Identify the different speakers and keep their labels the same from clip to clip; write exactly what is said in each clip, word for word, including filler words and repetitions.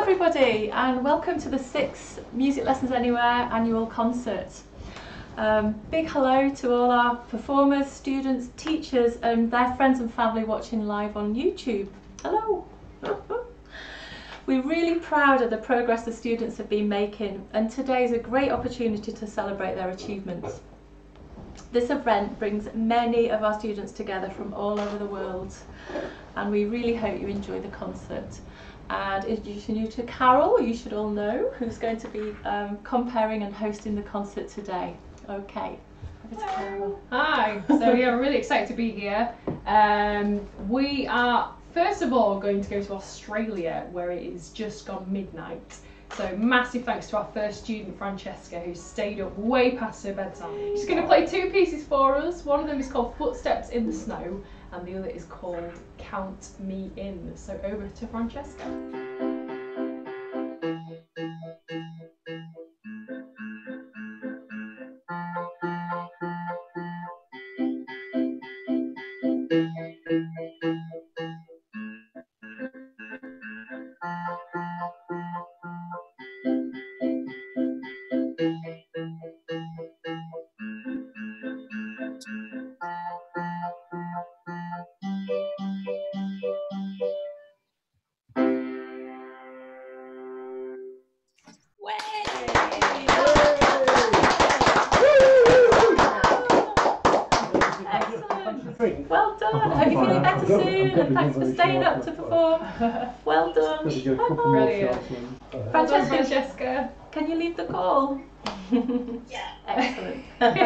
Speaker 1: everybody, and welcome to the sixth Music Lessons Anywhere annual concert. Um, big hello to all our performers, students, teachers and their friends and family watching live on YouTube. Hello! We're really proud of the progress the students have been making, and today is a great opportunity to celebrate their achievements. This event brings many of our students together from all over the world, and we really hope you enjoy the concert. And introducing you to Carol, you should all know, who's going to be um, comparing and hosting the concert today. Okay, over to Carol.
Speaker 2: Hi, so yeah, we're really excited to be here. Um, we are first of all going to go to Australia, where it is just gone midnight. So massive thanks to our first student, Francesca, who stayed up way past her bedtime. She's going to play two pieces for us. One of them is called Footsteps in the Snow, and the other is called Count Me In. So over to Francesca.
Speaker 1: Well done. I hope you're feeling better soon, and thanks for staying up to perform. Well done.
Speaker 2: Brilliant.
Speaker 1: Francesca,
Speaker 2: Francesca,
Speaker 1: can you leave the call?
Speaker 3: Yeah.
Speaker 1: Excellent.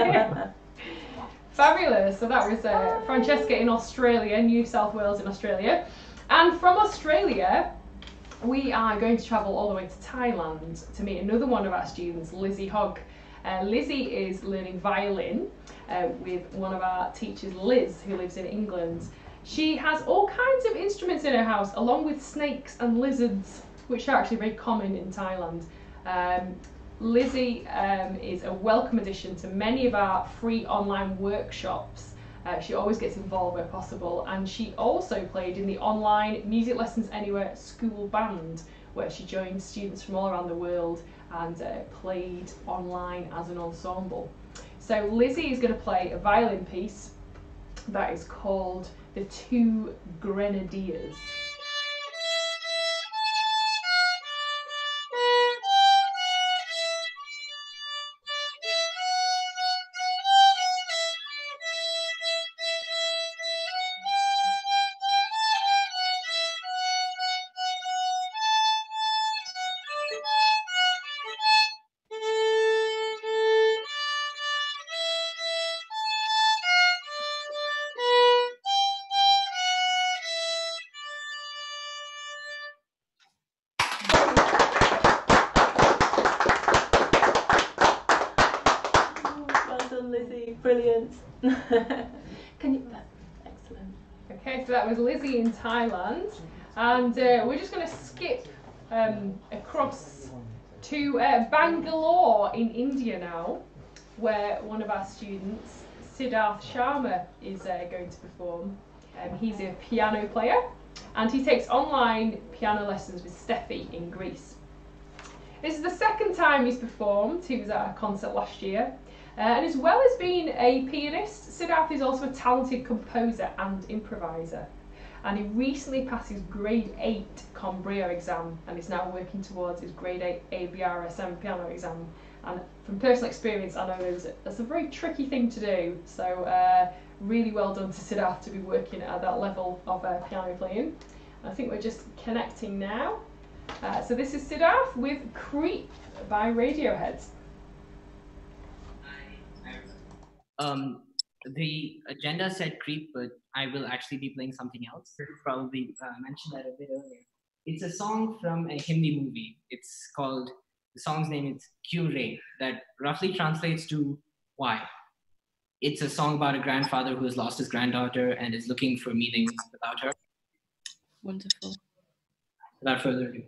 Speaker 2: Fabulous. So that was uh, Francesca in Australia, New South Wales in Australia. And from Australia, we are going to travel all the way to Thailand to meet another one of our students, Lizzie Hogg. Uh, Lizzie is learning violin uh, with one of our teachers, Liz, who lives in England. She has all kinds of instruments in her house, along with snakes and lizards, which are actually very common in Thailand. Um, Lizzie um, is a welcome addition to many of our free online workshops. Uh, she always gets involved where possible, and she also played in the online Music Lessons Anywhere school band, where she joined students from all around the world and uh, played online as an ensemble. So Lizzie is going to play a violin piece that is called The Two Grenadiers.
Speaker 1: Lizzie, brilliant. Can you? Excellent.
Speaker 2: Okay, so that was Lizzie in Thailand, and uh, we're just going to skip um, across to uh, Bangalore in India now, where one of our students, Siddharth Sharma, is uh, going to perform. Um, he's a piano player, and he takes online piano lessons with Steffi in Greece. This is the second time he's performed. He was at our concert last year. Uh, and as well as being a pianist, Siddharth is also a talented composer and improviser. And he recently passed his grade eight Combria exam and is now working towards his grade eight A B R S M piano exam. And from personal experience, I know there's a, that's a very tricky thing to do. So uh, really well done to Siddharth to be working at that level of uh, piano playing. And I think we're just connecting now. Uh, so this is Siddharth with Creep by Radiohead.
Speaker 4: Um, the agenda said Creep, but I will actually be playing something else. Probably uh, mentioned that a bit earlier. It's a song from a Hindi movie. It's called, the song's name is Kyun, that roughly translates to why. It's a song about a grandfather who has lost his granddaughter and is looking for meaning without her.
Speaker 1: Wonderful.
Speaker 4: Without further ado.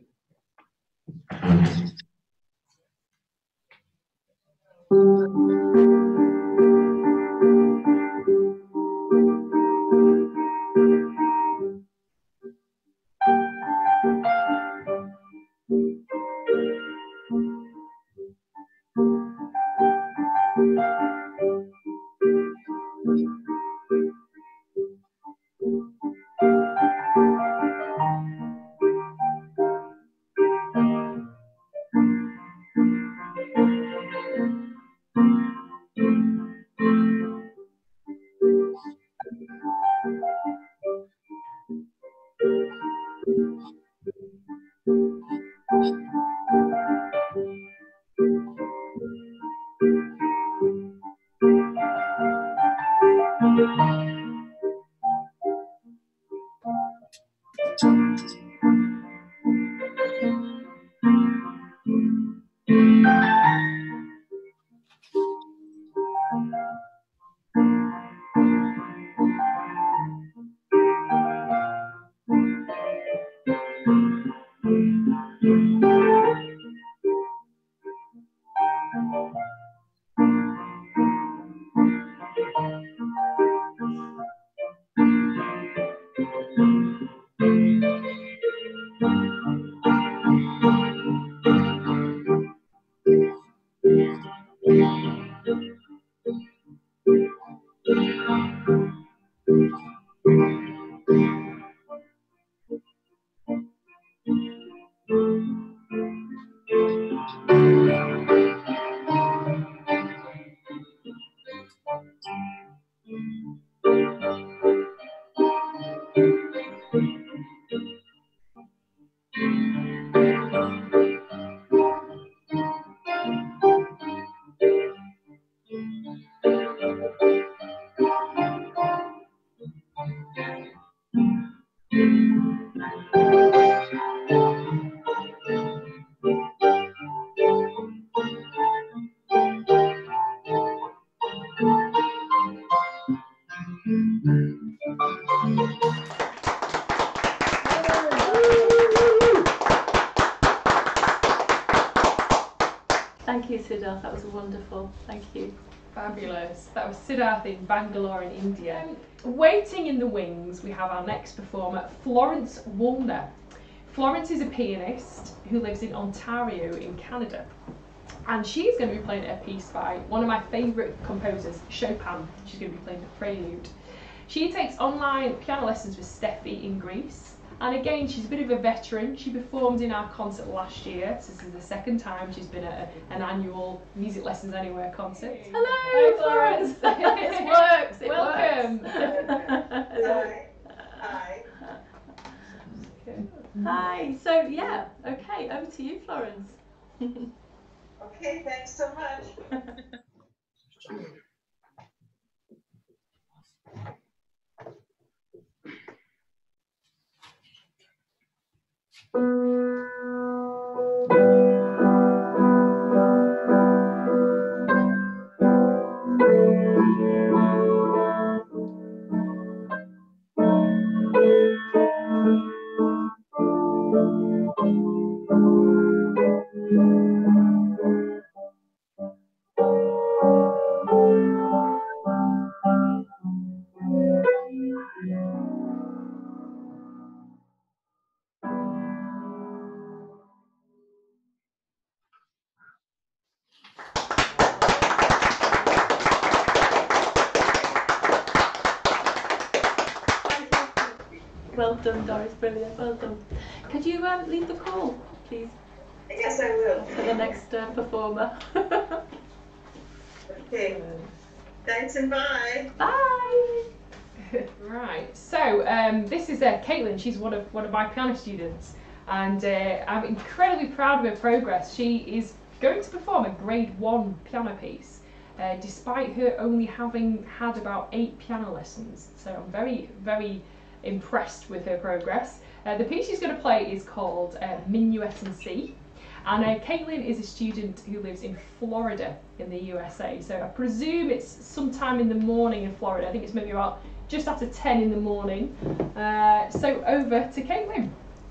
Speaker 1: Thank you, Siddharth. That was wonderful. Thank you.
Speaker 2: Fabulous. That was Siddharth in Bangalore in India. Um, waiting in the wings, we have our next performer, Florence Woolner. Florence is a pianist who lives in Ontario in Canada. And she's going to be playing a piece by one of my favourite composers, Chopin. She's going to be playing the Prelude. She takes online piano lessons with Steffi in Greece. And again, she's a bit of a veteran. She performed in our concert last year. So this is the second time she's been at a, an annual Music Lessons Anywhere concert.
Speaker 1: Hello, Florence. It works. It
Speaker 2: Welcome.
Speaker 3: Hi. Hi.
Speaker 2: Okay.
Speaker 1: Hi. So yeah, okay, over to you, Florence.
Speaker 3: Okay, thanks so much.
Speaker 1: Well done, Doris. Brilliant. Well done. Could you um, lead the call, please,
Speaker 3: Yes, I will.
Speaker 1: for the next uh, performer?
Speaker 3: Okay. Thanks and bye.
Speaker 1: Bye.
Speaker 2: Right, so um, this is uh, Caitlin. She's one of one of my piano students, and uh, I'm incredibly proud of her progress. She is going to perform a grade one piano piece, uh, despite her only having had about eight piano lessons. So I'm very, very impressed with her progress. Uh, the piece she's going to play is called uh, Minuet in C. And uh, Caitlin is a student who lives in Florida in the U S A. So I presume it's sometime in the morning in Florida. I think it's maybe about just after ten in the morning. Uh, so over to Caitlin.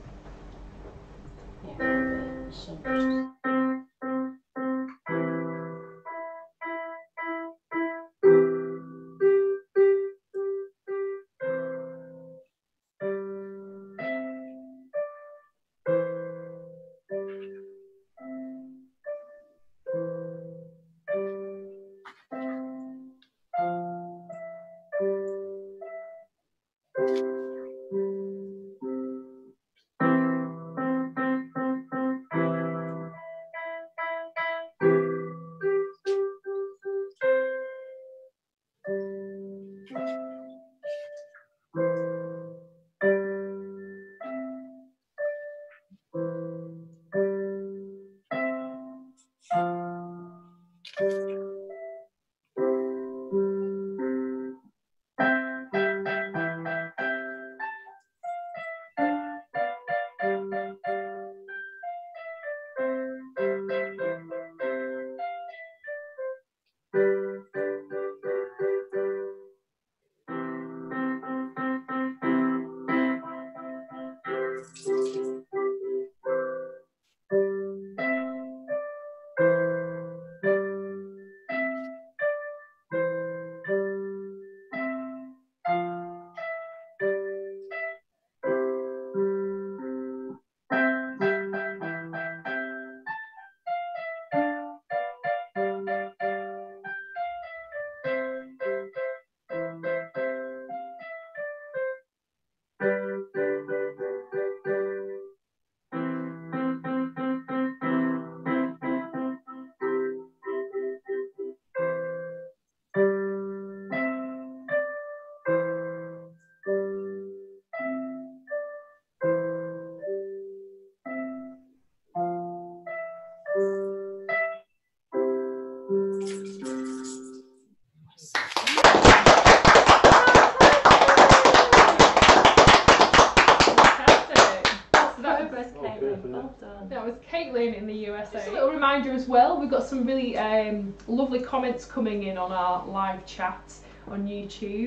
Speaker 2: That was Caitlin in the U S A. Just a little reminder as well, we've got some really um, lovely comments coming in on our live chat on YouTube.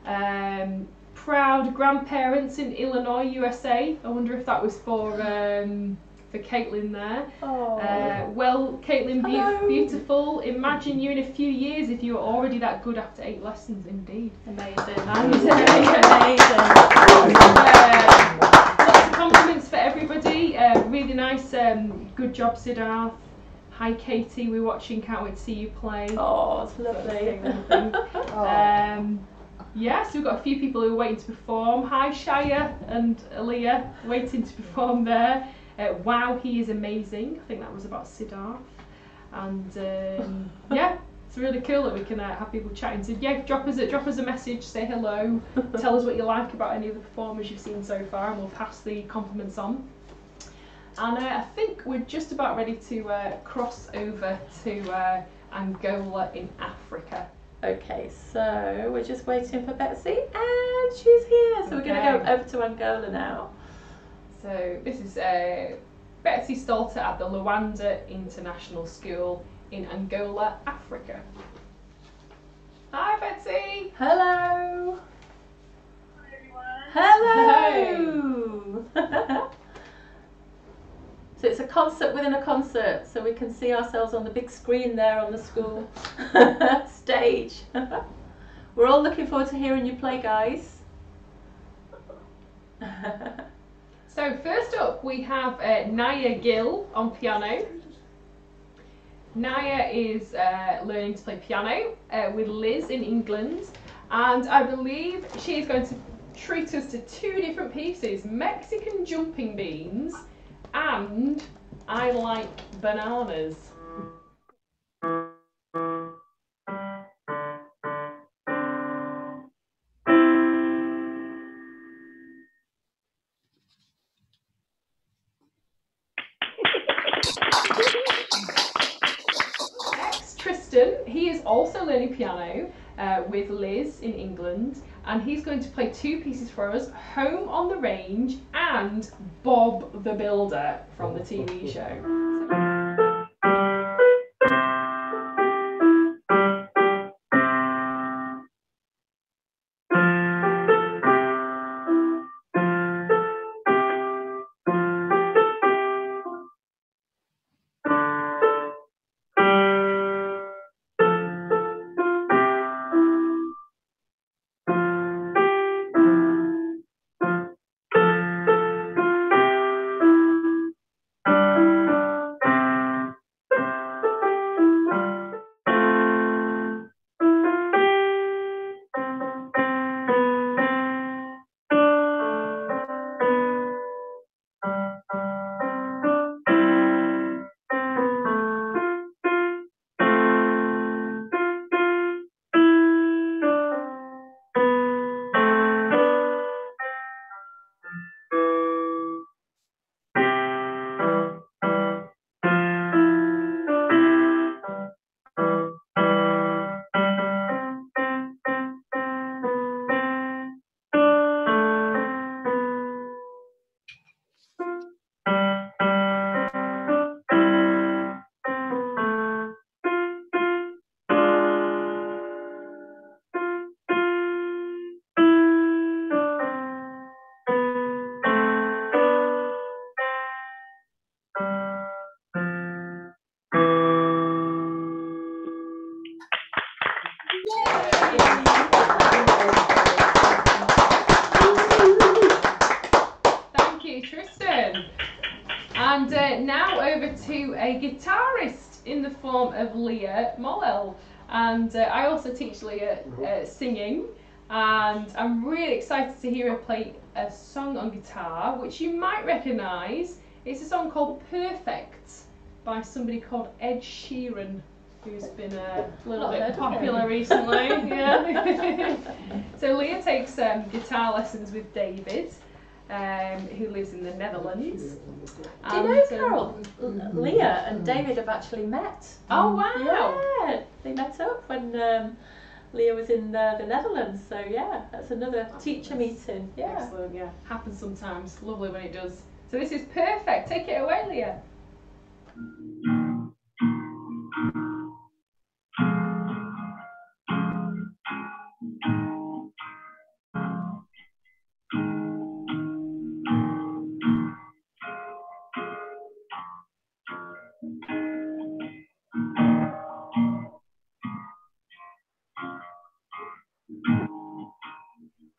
Speaker 2: Um, proud grandparents in Illinois, U S A. I wonder if that was for um, for Caitlin there.
Speaker 1: Oh.
Speaker 2: Uh, well, Caitlin, be
Speaker 1: Hello.
Speaker 2: beautiful. Imagine you in a few years if you were already that good after eight lessons, indeed.
Speaker 1: Amazing.
Speaker 2: And, uh,
Speaker 1: Amazing.
Speaker 2: uh, lots of compliments for everybody. Uh, really nice. Um, good job, Siddharth. Hi, Katie. We're watching. Can't wait to see you play.
Speaker 1: Oh, it's lovely.
Speaker 2: um, yeah, so we've got a few people who are waiting to perform. Hi, Shaya and Aaliyah, waiting to perform there. Uh, wow, he is amazing. I think that was about Siddharth. And um, yeah, it's really cool that we can uh, have people chatting. So yeah, drop us a drop us a message, say hello, tell us what you like about any of the performers you've seen so far, and we'll pass the compliments on. And uh, I think we're just about ready to uh, cross over to uh, Angola in Africa.
Speaker 1: Okay, so we're just waiting for Betsy, and she's here. So we're going to
Speaker 2: Okay.
Speaker 1: go over to Angola now.
Speaker 2: So this is uh, Betsy Stalter at the Luanda International School in Angola, Africa. Hi, Betsy.
Speaker 1: Hello.
Speaker 3: Hi, everyone.
Speaker 1: Hello. So it's a concert within a concert, so we can see ourselves on the big screen there on the school stage. We're all looking forward to hearing you play, guys.
Speaker 2: So first up we have uh, Naya Gill on piano. Naya is uh, learning to play piano uh, with Liz in England, and I believe she is going to treat us to two different pieces: Mexican Jumping Beans and I Like Bananas. Next, Tristan, he is also learning piano uh, with Liz in England, and he's going to play two pieces for us: Home on the Range and Bob the Builder from the T V show. Thank you, Tristan. And uh, now over to a guitarist in the form of Leah Mollel. And uh, I also teach Leah uh, singing, and I'm really excited to hear her play a song on guitar, which you might recognise. It's a song called Perfect by somebody called Ed Sheeran, who's been a little
Speaker 1: Not
Speaker 2: bit
Speaker 1: heard of
Speaker 2: popular
Speaker 1: him.
Speaker 2: recently. Yeah. So Leah takes um, guitar lessons with David, um, who lives in the Netherlands.
Speaker 1: Do you know,
Speaker 2: And, um,
Speaker 1: Carol, L- Leah and David have actually met.
Speaker 2: Oh wow!
Speaker 1: Yeah, they met up when um, Leah was in uh, the Netherlands. So yeah, that's another teacher meeting. Yeah.
Speaker 2: Excellent, yeah. Happens sometimes. Lovely when it does. So this is Perfect. Take it away, Leah.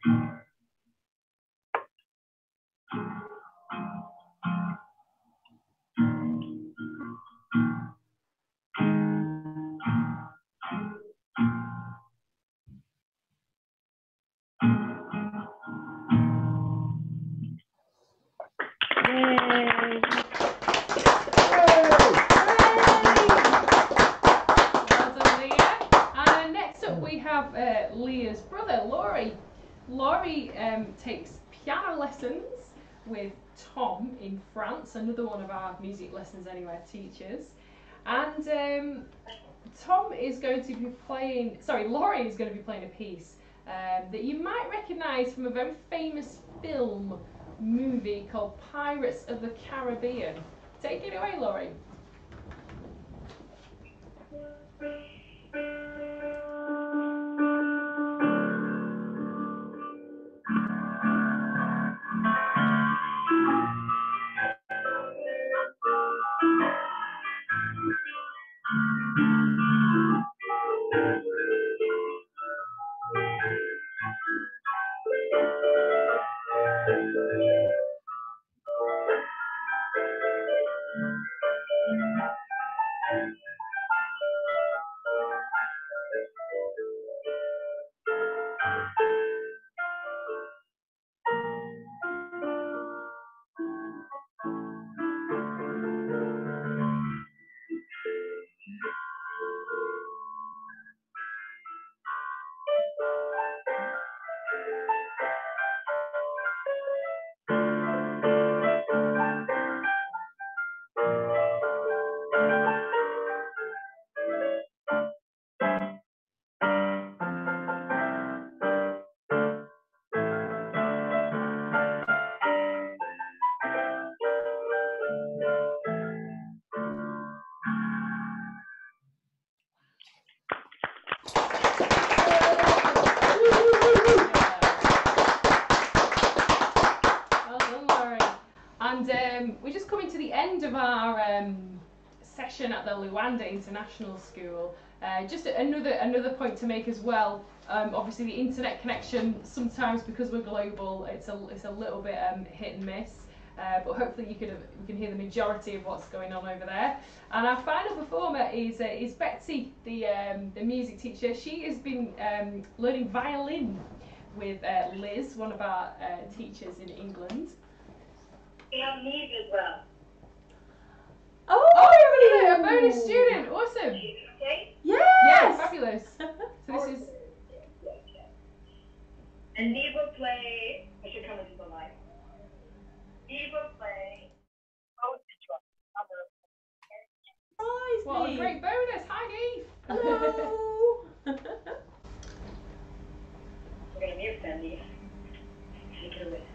Speaker 2: Leah's brother, Laurie. Laurie um, takes piano lessons with Tom in France, another one of our Music Lessons Anywhere teachers. And um, Tom is going to be playing, sorry, Laurie is going to be playing a piece um, that you might recognise from a very famous film movie called Pirates of the Caribbean. Take it away, Laurie. And um, we're just coming to the end of our um, session at the Luanda International School. Uh, just another another point to make as well. Um, obviously, the internet connection sometimes, because we're global, it's a it's a little bit um, hit and miss. Uh, but hopefully, you can you can hear the majority of what's going on over there. And our final performer is uh, is Betsy, the um, the music teacher. She has been um, learning violin with uh, Liz, one of our uh, teachers in England.
Speaker 3: We have needs as well.
Speaker 2: Oh, oh, you're a bonus student. Awesome.
Speaker 3: Okay?
Speaker 1: Yes.
Speaker 2: Yeah, fabulous. So this is.
Speaker 3: And Neve will play. I should come into the light. Neve will play. Oh,
Speaker 1: Surprise
Speaker 2: What
Speaker 1: me.
Speaker 2: a great bonus. Hi, Neve.
Speaker 1: Hello.
Speaker 3: We're going to mute them, Neve. Take it away.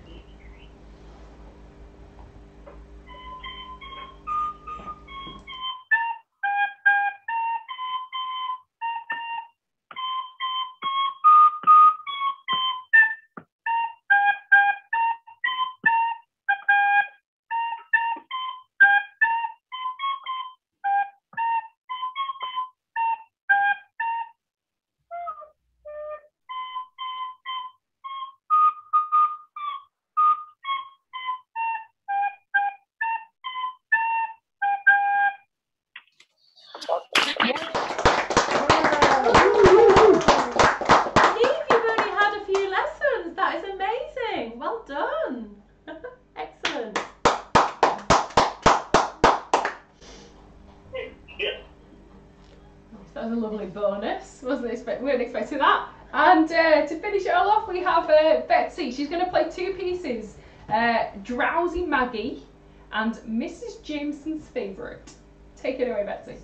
Speaker 2: That was a lovely bonus. Wasn't expect we weren't expecting that. And uh, to finish it all off, we have uh, Betsy. She's going to play two pieces: uh, Drowsy Maggie and Missus Jameson's Favourite. Take it away, Betsy.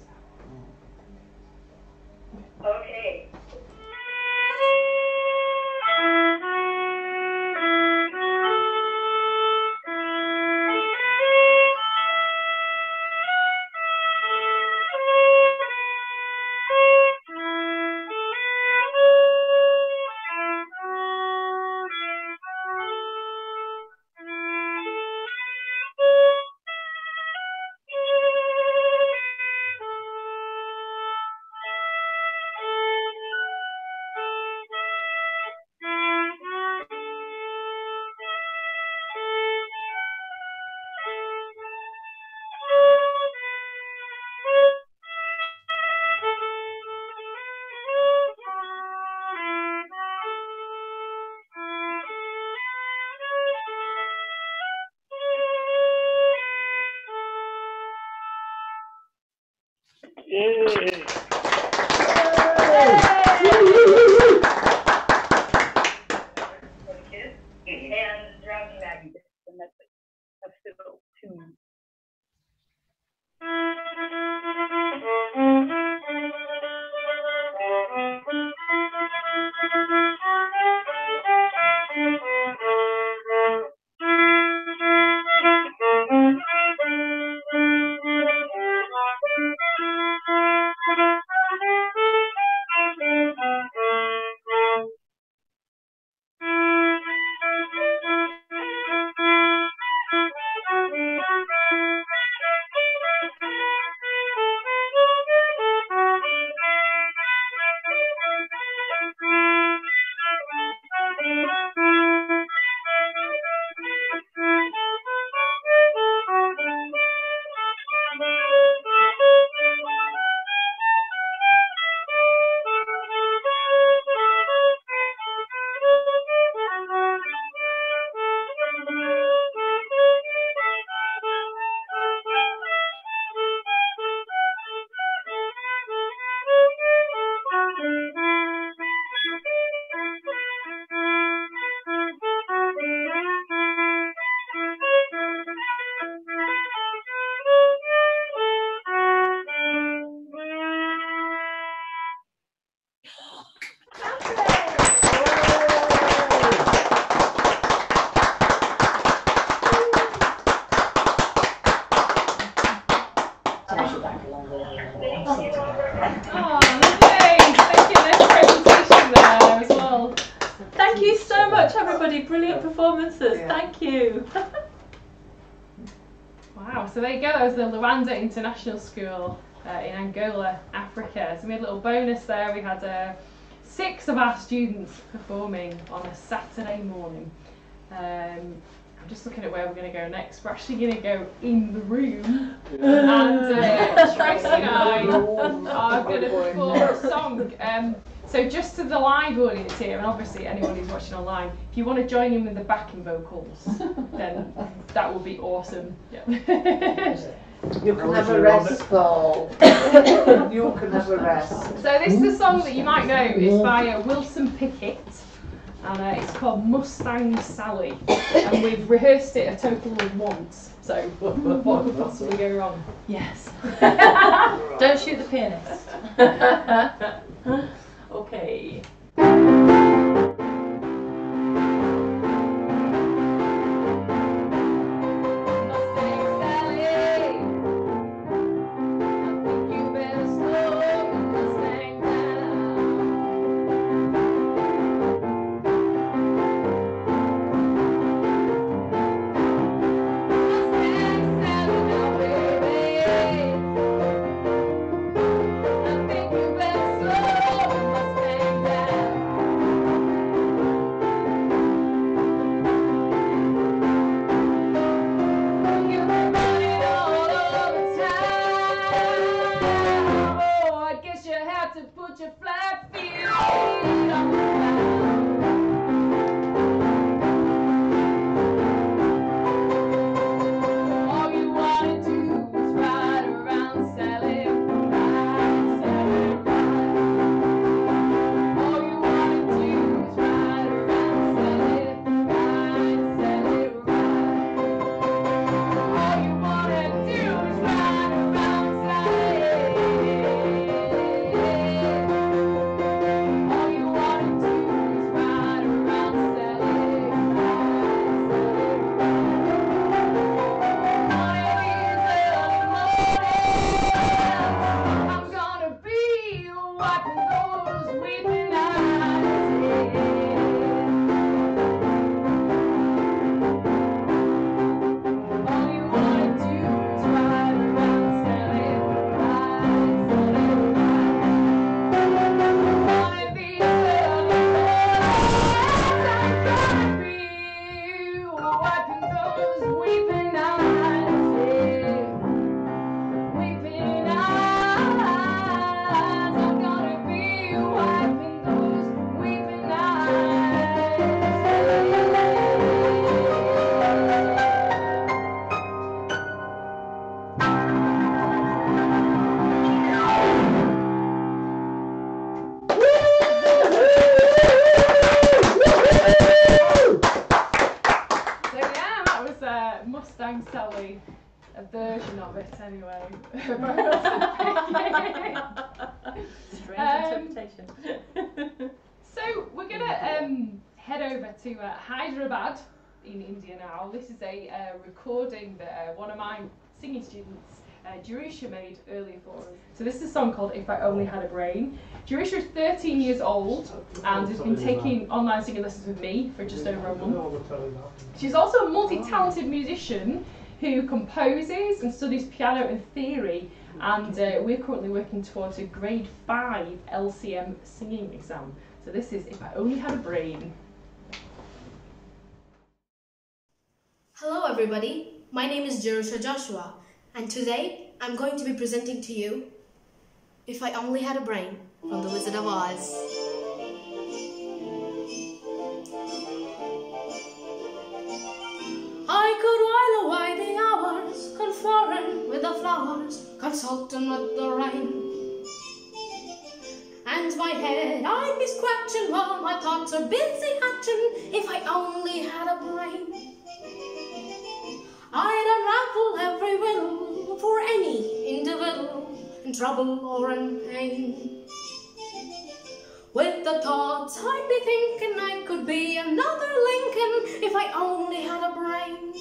Speaker 3: Okay. For the kids. And Drowning Maggie, the Netflix episode two.
Speaker 2: Oh, lovely. Thank you. Nice presentation there as well.
Speaker 1: Thank you so much, everybody. Brilliant performances. Thank you.
Speaker 2: Wow, so there you go. That was the Luanda International School uh, in Angola, Africa. So we had a little bonus there. We had uh, six of our students performing on a Saturday morning. Um, I'm just looking at where we're going to go next. We're actually going to go in the room, and uh, Tracy and I are going to perform a song. Um, so just to the live audience here, and obviously anyone who's watching online, if you want to join in with the backing vocals, then that would be awesome. Yeah.
Speaker 5: You can have a rest, Paul. You can have a rest.
Speaker 2: So this is a song that you might know. It's by uh, Wilson Pickett, and uh, it's called Mustang Sally, and we've rehearsed it a total of once. So what could possibly go wrong?
Speaker 1: Yes. Don't shoot the pianist. Okay.
Speaker 6: I think you better slow Mustang down.
Speaker 2: I'm Sally. A version of it anyway.
Speaker 1: Strange
Speaker 2: Um,
Speaker 1: interpretation.
Speaker 2: So we're gonna um, head over to uh, Hyderabad in India now. This is a uh, recording that uh, one of my singing students, uh, Jerusha, made earlier for us. So this is a song called If I Only Had a Brain. Jerusha is thirteen years old and has been taking online singing lessons with me for just over a month. She's also a multi-talented musician who composes and studies piano and theory, and uh, we're currently working towards a grade five L C M singing exam. So this is If I Only Had a Brain.
Speaker 6: Hello everybody, my name is Jerusha Joshua, and today I'm going to be presenting to you If I Only Had a Brain from The Wizard of Oz. I could while away the hours, conferring with the flowers, consulting with the rain. And my head I'd be scratching while my thoughts are busy hatching, if I only had a brain. I'd unravel every riddle for any individual in trouble or in pain. With the thoughts I'd be thinking I could be another Lincoln if I only had a brain.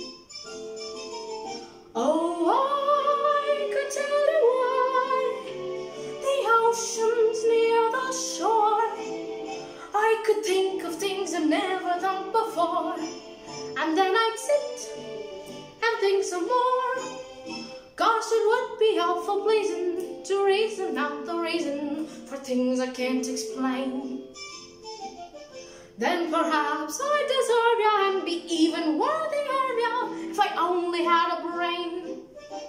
Speaker 6: Oh, I could tell you why the ocean's near the shore. I could think of things I've never done before, and then I'd sit and think some more. Gosh, it would be awful pleasing to reason out the reason for things I can't explain. Then perhaps I'd deserve ya and be even worthier of ya if I only had a brain.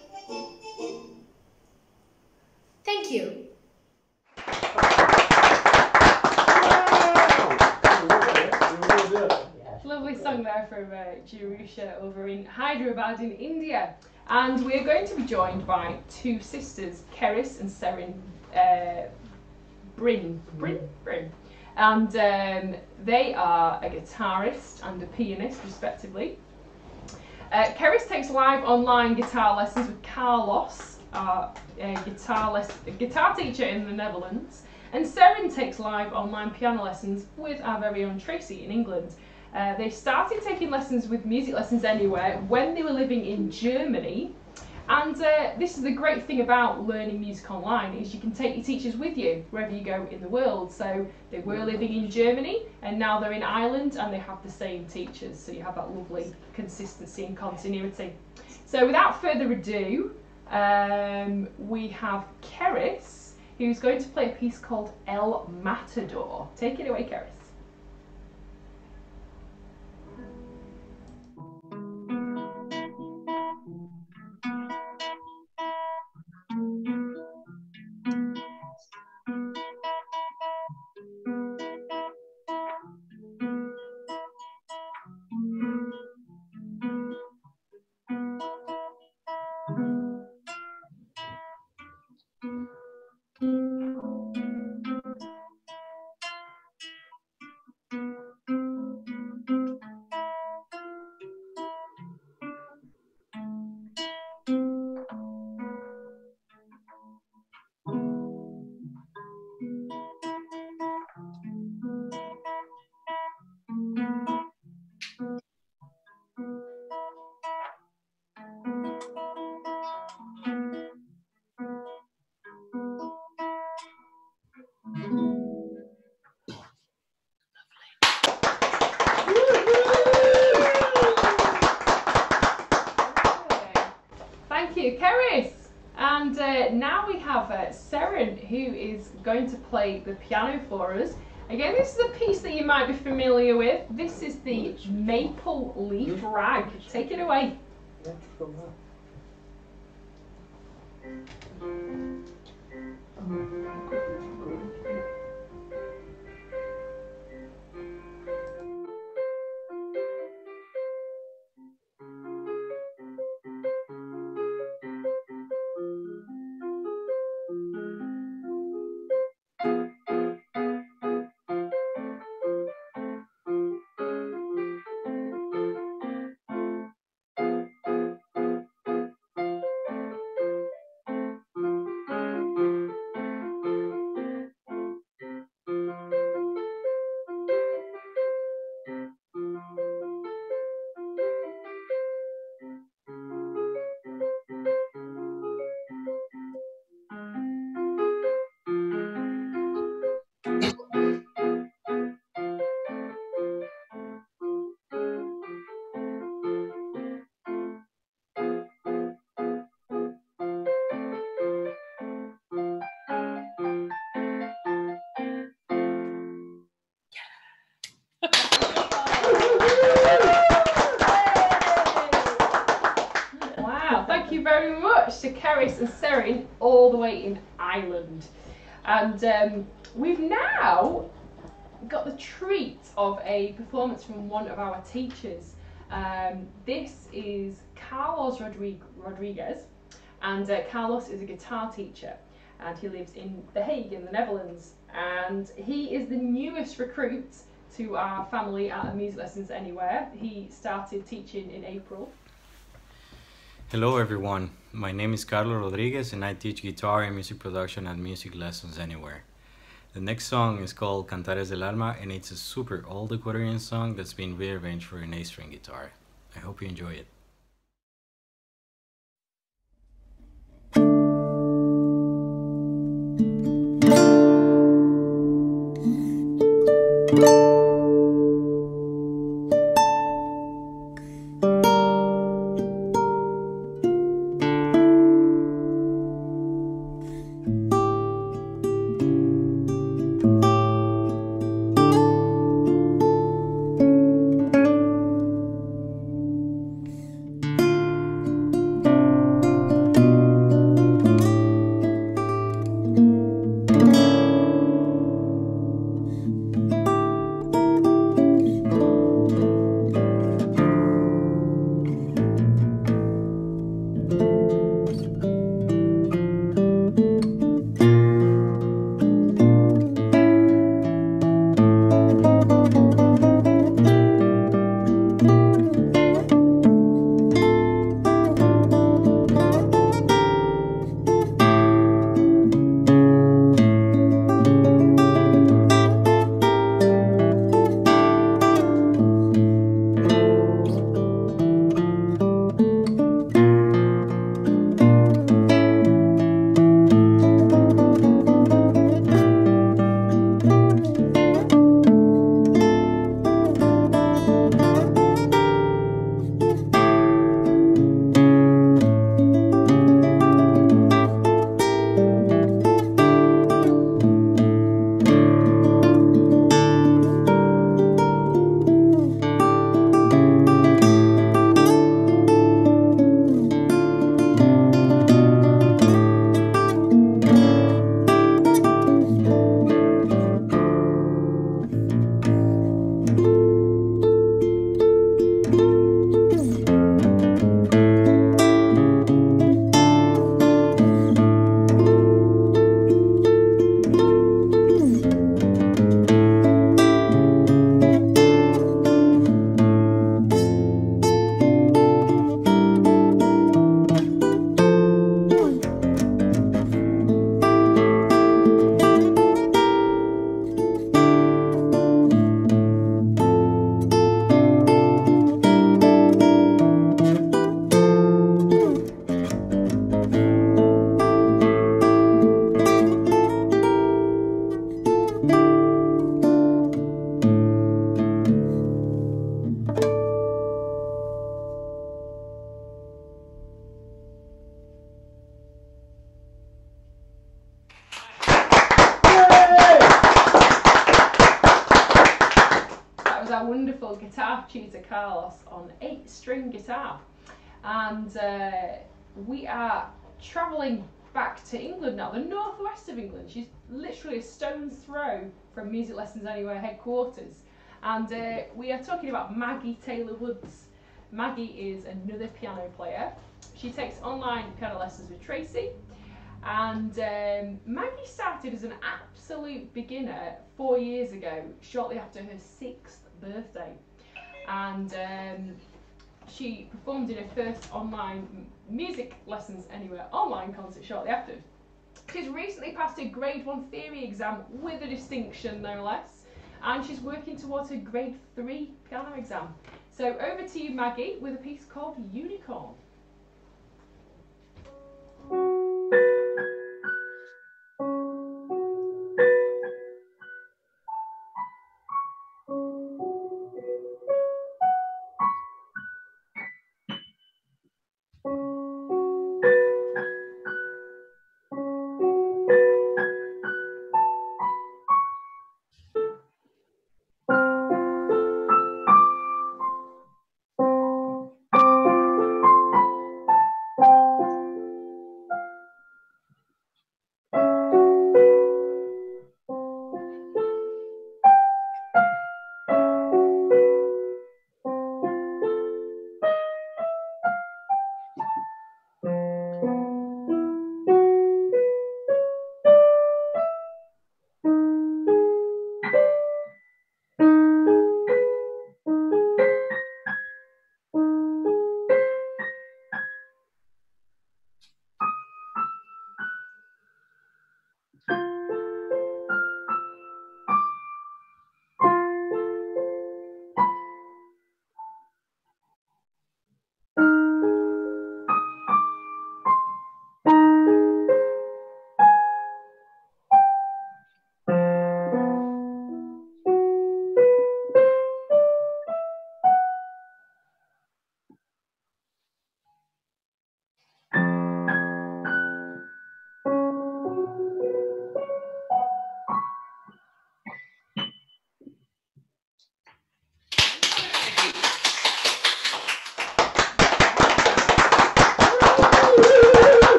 Speaker 6: Thank you.
Speaker 2: Lovely song there from uh, Jerusha over in Hyderabad in India. And we're going to be joined by two sisters, Keris and Serin uh, Bryn. Bryn? Bryn. And um, they are a guitarist and a pianist, respectively. Uh, Keris takes live online guitar lessons with Carlos, our uh, guitar, les- guitar teacher in the Netherlands. And Serin takes live online piano lessons with our very own Tracy in England. Uh, they started taking lessons with Music Lessons Anywhere when they were living in Germany, and uh, this is the great thing about learning music online, is you can take your teachers with you wherever you go in the world. So they were living in Germany and now they're in Ireland and they have the same teachers, so you have that lovely consistency and continuity. So without further ado, um, we have Keris, who's going to play a piece called El Matador. Take it away, Keris. Thank you, Keris. And uh, now we have uh, Serin, who is going to play the piano for us. Again, this is a piece that you might be familiar with. This is the Maple Leaf Rag. Take it away. you very much to Keris and Serin, all the way in Ireland. And um, we've now got the treat of a performance from one of our teachers. Um, this is Carlos Rodrig Rodriguez, and uh, Carlos is a guitar teacher, and he lives in The Hague in the Netherlands, and he is the newest recruit to our family at Music Lessons Anywhere. He started teaching in April.
Speaker 7: Hello everyone, my name is Carlos Rodriguez and I teach guitar and music production at Music Lessons Anywhere. The next song is called Cantares del Alma and it's a super old Ecuadorian song that's been rearranged for an A-string guitar. I hope you enjoy it.
Speaker 2: Wonderful guitar tutor Carlos on eight string guitar, and uh, we are travelling back to England now, the northwest of England. She's literally a stone's throw from Music Lessons Anywhere headquarters, and uh, we are talking about Maggie Taylor Woods. Maggie is another piano player. She takes online piano lessons with Tracy, and um, Maggie started as an absolute beginner four years ago, shortly after her sixth birthday, and um, she performed in her first online Music Lessons Anywhere online concert shortly after. She's recently passed her grade one theory exam with a distinction, no less, and she's working towards her grade three piano exam. So over to you, Maggie, with a piece called Unicorn.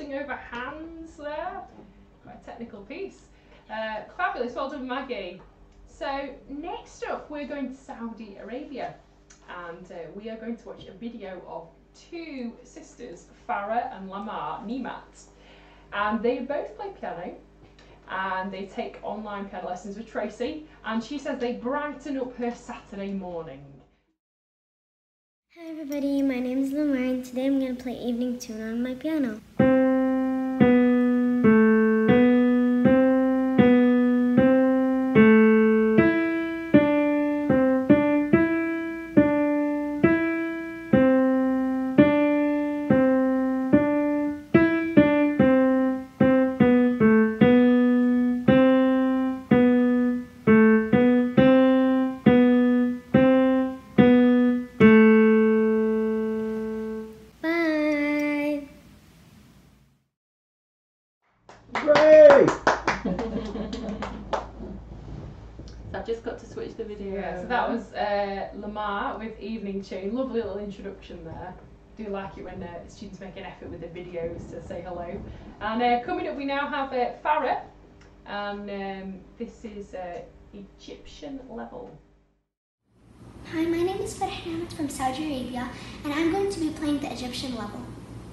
Speaker 2: writing over hands there. Quite a technical piece. Uh, fabulous, well done Maggie. So next up we're going to Saudi Arabia, and uh, we are going to watch a video of two sisters, Farah and Lamar Nimat, and they both play piano and they take online piano lessons with Tracy, and she says they brighten up her Saturday morning.
Speaker 8: Hi everybody, my name is Lamar and today I'm going to play Evening Tune on my piano.
Speaker 1: I've just got to switch the video.
Speaker 2: Yeah, so that was uh, Lamar with Evening Tune. Lovely little introduction there. Do like it when uh, students make an effort with the videos to say hello. And uh, coming up we now have uh, Farah, and um, this is uh, Egyptian level.
Speaker 8: Hi, my name is Farah Ahmed from Saudi Arabia and I'm going to be playing the Egyptian level.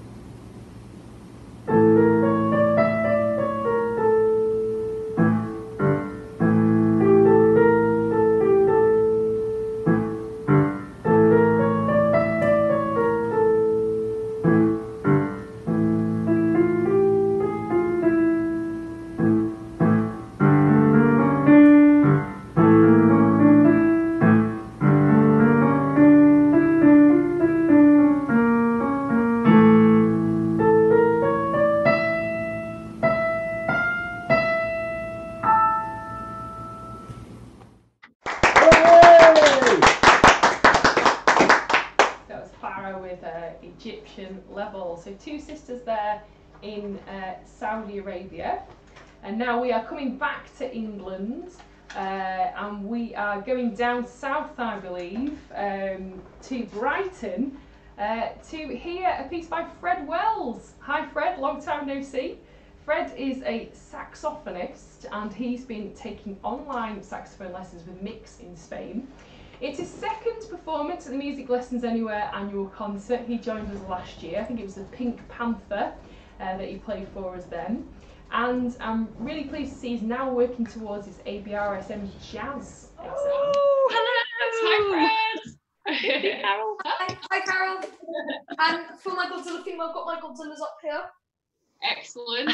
Speaker 2: Egyptian level. So two sisters there in uh, Saudi Arabia, and now we are coming back to England, uh, and we are going down south, I believe, um, to Brighton uh, to hear a piece by Fred Wells. Hi Fred, long time no see. Fred is a saxophonist and he's been taking online saxophone lessons with Mix in Spain. It's his second performance at the Music Lessons Anywhere annual concert. He joined us last year. I think it was the Pink Panther uh, that he played for us then. And I'm really pleased to see he's now working towards his A B R S M Jazz exam.
Speaker 9: Oh, hello! Hi, Fred!
Speaker 6: Hey, Carol. Hi, hi, Carol. And for my Godzilla theme, I've got my Godzillas up here.
Speaker 9: Excellent.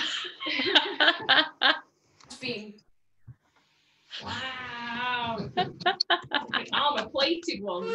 Speaker 6: Theme.
Speaker 9: Wow. The armour plated one,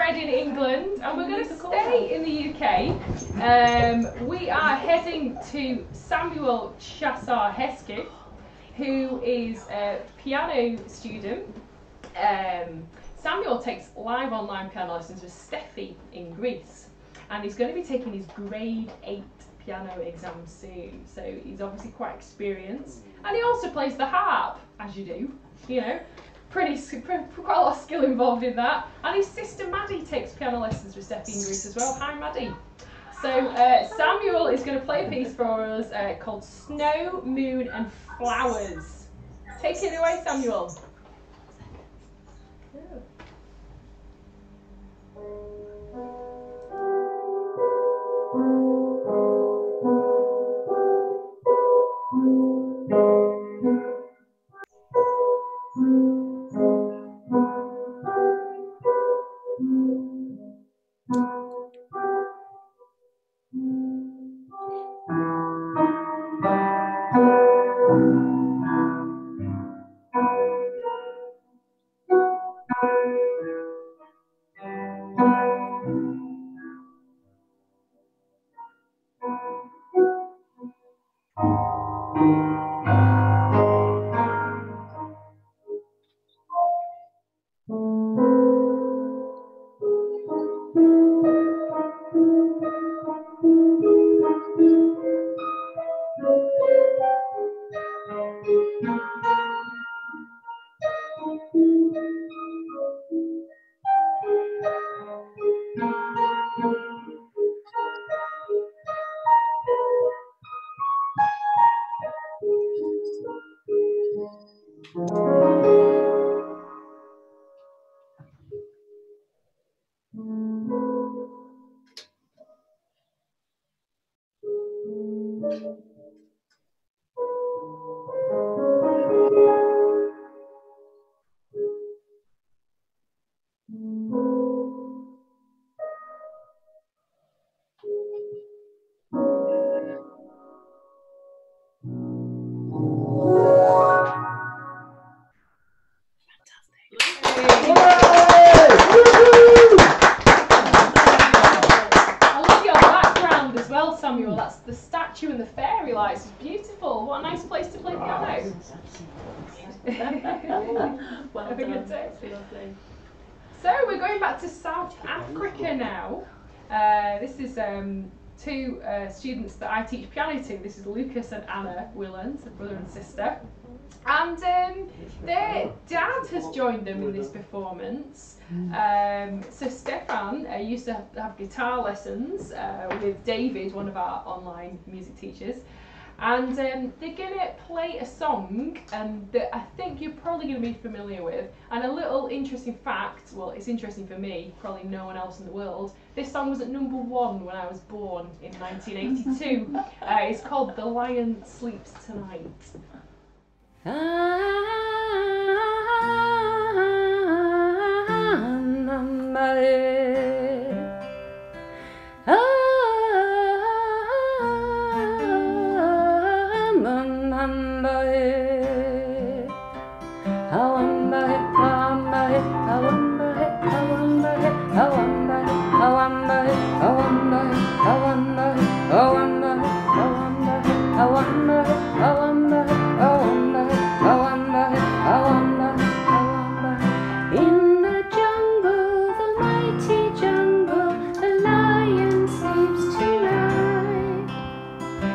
Speaker 2: bred in England, and we're going to stay in the U K. Um, we are heading to Samuel Chassar Hesketh, who is a piano student. Um, Samuel takes live online piano lessons with Steffi in Greece, and he's going to be taking his grade eight piano exam soon, so he's obviously quite experienced, and he also plays the harp, as you do, you know, pretty, pretty quite a lot of skill involved in that. And his sister Maddie takes piano lessons with Steffi in Greece as well. Hi Maddie. So uh, Samuel is going to play a piece for us uh, called Snow, Moon and Flowers. Take it away, Samuel.
Speaker 1: Well
Speaker 2: Have a
Speaker 1: done.
Speaker 2: good day.
Speaker 1: Lovely.
Speaker 2: So we're going back to South Africa now. Uh, this is um, two uh, students that I teach piano to. This is Lucas and Anna Willens, a brother and sister. And um, their dad has joined them in this performance. Um, so Stefan uh, used to have, have guitar lessons uh, with David, one of our online music teachers. And um, they're going to play a song um, that I think you're probably going to be familiar with. And a little interesting fact, well, it's interesting for me, probably no one else in the world. This song was at number one when I was born in nineteen eighty-two. uh, it's called The Lion Sleeps Tonight.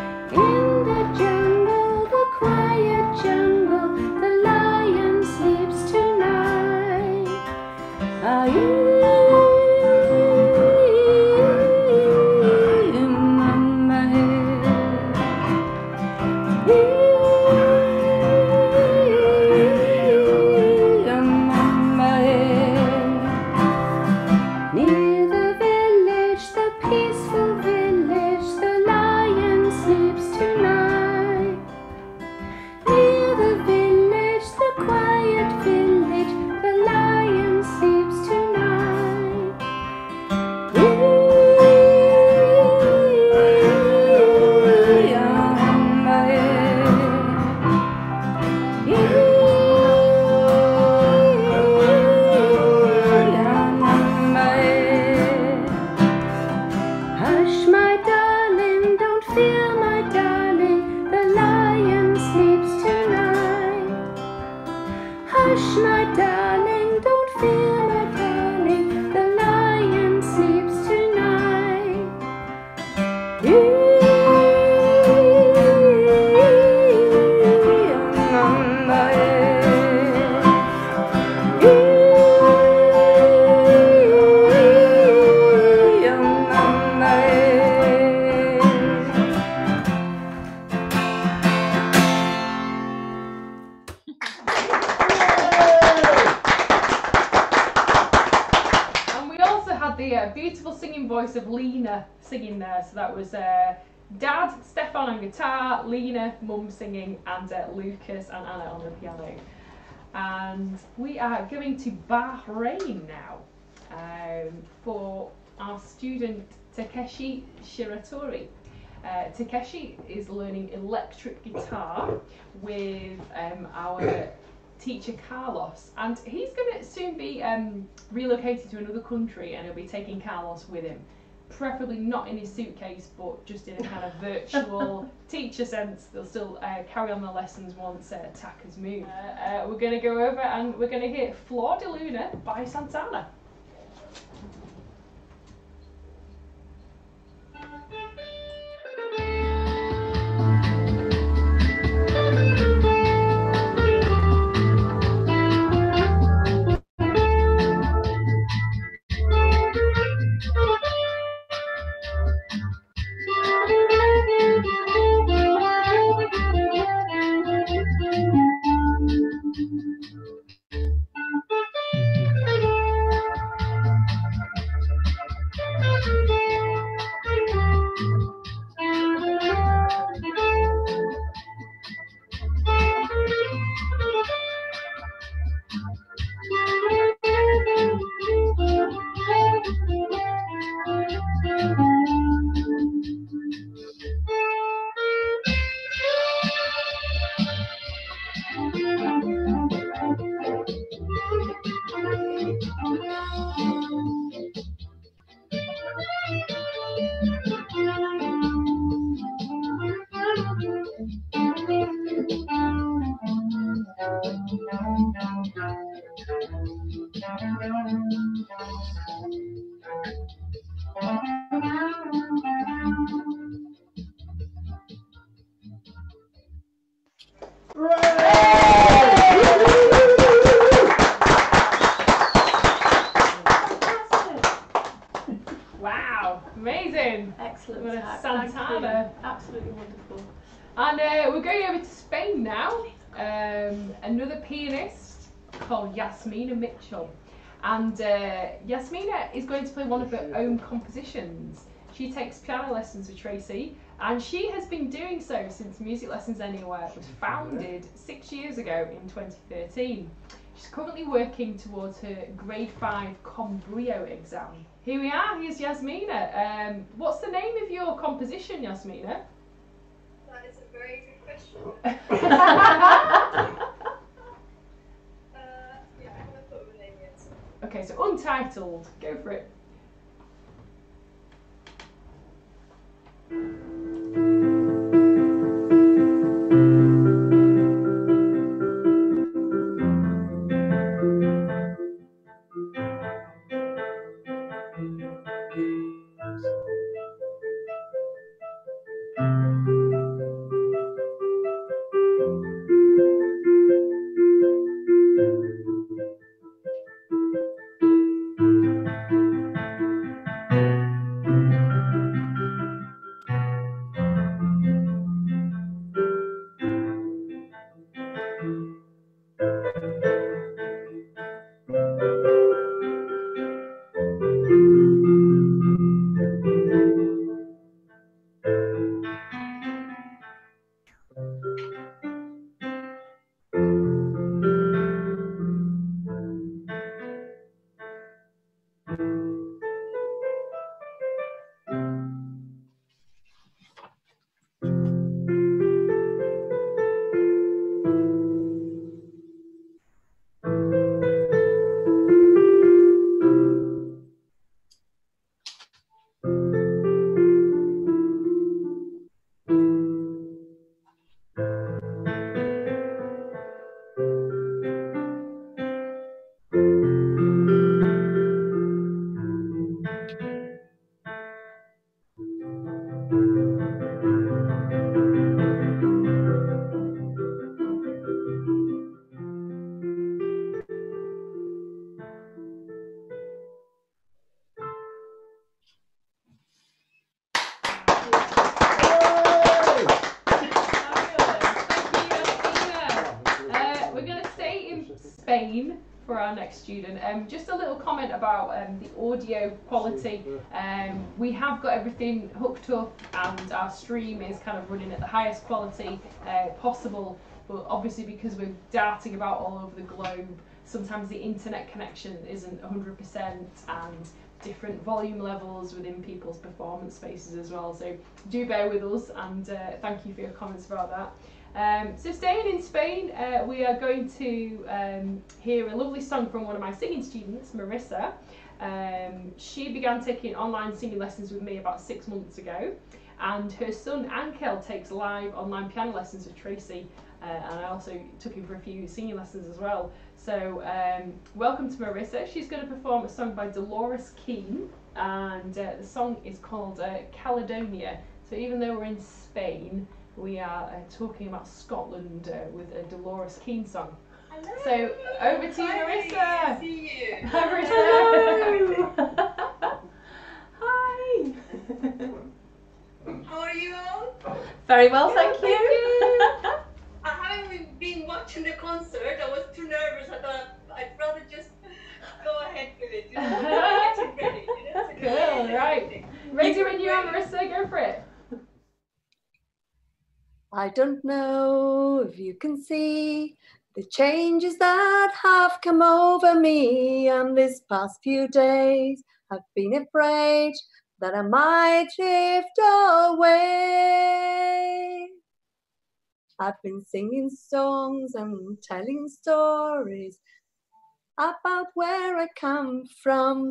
Speaker 6: Sleeps Hush, my darling, don't fear, my darling, the lion sleeps tonight.
Speaker 2: And we also had the uh, beautiful singing voice of Lena singing there. So that was uh, Dad, Stefan on guitar, Lena, Mum singing, and uh, Lucas and Anna on the piano. And we are going to Bahrain now um, for our student Takeshi Shiratori. Uh, Takeshi is learning electric guitar with um, our teacher Carlos, and he's going to soon be um, relocated to another country, and he'll be taking Carlos with him, preferably not in his suitcase but just in a kind of virtual teacher sense. They'll still uh, carry on the lessons once uh, Tak has moved. Uh, uh, we're going to go over and we're going to hear Flor de Luna by Santana. Wow, amazing.
Speaker 1: Excellent.
Speaker 2: What a
Speaker 1: Zach.
Speaker 2: Santana.
Speaker 1: Thank you. Absolutely wonderful.
Speaker 2: And uh, we're going over to Spain now. Um, another pianist called Yasmina Mitchell. And uh, Yasmina is going to play one of her own compositions. She takes piano lessons with Tracy, and she has been doing so since Music Lessons Anywhere was founded six years ago in twenty thirteen. She's currently working towards her grade five Combrio exam. Here we are, here's Yasmina. Um, what's the name of your composition, Yasmina?
Speaker 3: That is a very good question. uh, yeah, I haven't thought of a name yet.
Speaker 2: Okay, so Untitled, go for it. Spain for our next student. Um, just a little comment about um, the audio quality. Um, we have got everything hooked up and our stream is kind of running at the highest quality uh, possible, but obviously because we're darting about all over the globe, sometimes the internet connection isn't one hundred percent and different volume levels within people's performance spaces as well. So do bear with us, and uh, thank you for your comments about that. Um, so staying in Spain, uh, we are going to um, hear a lovely song from one of my singing students, Marissa. Um, she began taking online singing lessons with me about six months ago, and her son Ankel takes live online piano lessons with Tracy, uh, and I also took him for a few singing lessons as well. So um, welcome to Marissa. She's going to perform a song by Dolores Keane, and uh, the song is called uh, Caledonia. So even though we're in Spain, we are uh, talking about Scotland uh, with a Dolores Keane song.
Speaker 3: Hello.
Speaker 2: So over to you,
Speaker 3: Hi,
Speaker 2: Marissa.
Speaker 3: see you.
Speaker 2: Hi, Marissa.
Speaker 1: Hello. Hi.
Speaker 3: How are you all?
Speaker 1: Very well, thank
Speaker 2: Thank
Speaker 1: you.
Speaker 2: you.
Speaker 3: I haven't been watching the concert. I was too nervous. I thought I'd rather just go ahead with it. You know, get it ready. You know, to do
Speaker 2: Cool,
Speaker 3: it.
Speaker 2: right. Ready when you are, Marissa, go for it.
Speaker 10: I don't know if you can see the changes that have come over me, and these past few days I've been afraid that I might drift away. I've been singing songs and telling stories about where I come from.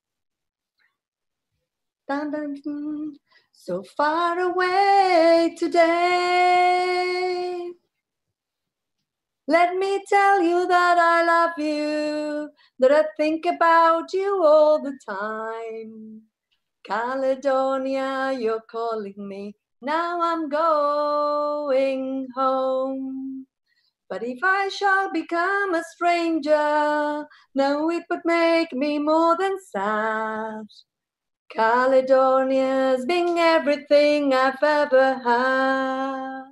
Speaker 10: Dun, dun, dun. So far away today. Let me tell you that I love you, that I think about you all the time. Caledonia, you're calling me, now I'm going home. But if I shall become a stranger, no, it would make me more than sad. Caledonia's been everything I've ever had.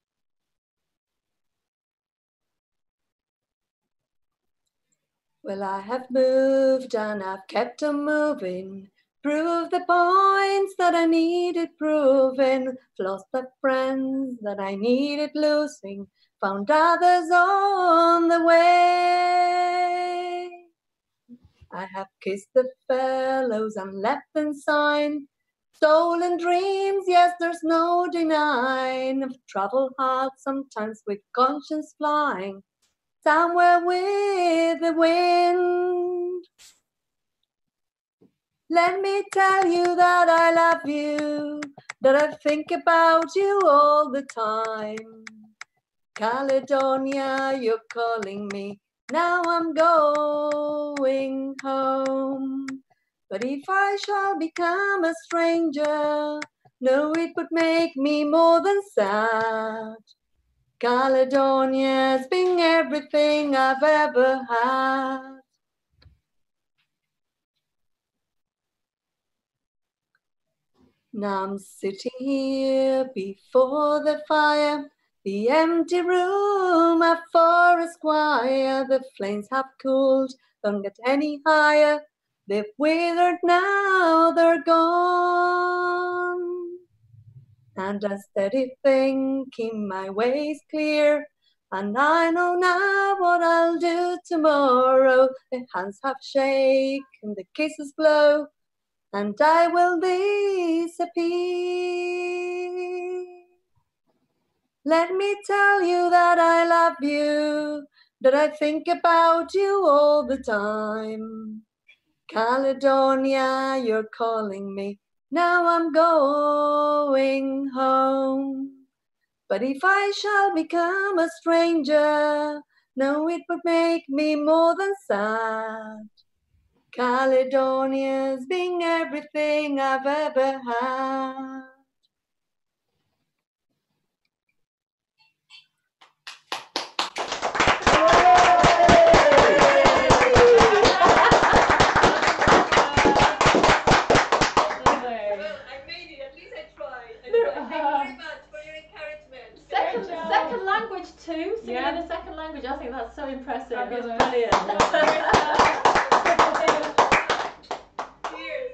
Speaker 10: Well, I have moved and I've kept on moving, proved the points that I needed proving, lost the friends that I needed losing, found others on the way. I have kissed the fellows and left them sign, stolen dreams, yes, there's no denying. I've traveled hard, sometimes with conscience flying, somewhere with the wind. Let me tell you that I love you, that I think about you all the time. Caledonia, you're calling me, now I'm going home. But if I shall become a stranger, no, it would make me more than sad. Caledonia's been everything I've ever had. Now I'm sitting here before the fire, the empty room, a forest choir. The flames have cooled, don't get any higher. They've withered now, they're gone. And a steady thinking, my way's clear, and I know now what I'll do tomorrow. The hands have shaken, the kisses blow, and I will disappear. Let me tell you that I love you, that I think about you all the time. Caledonia, you're calling me, now I'm going home. But if I shall become a stranger, no, it would make me more than sad. Caledonia's been everything I've ever had.
Speaker 1: Second, second language too, singing
Speaker 2: Yeah.
Speaker 1: in a second language. I think that's so impressive.
Speaker 2: Fabulous. fabulous.
Speaker 1: Brilliant.
Speaker 3: Cheers.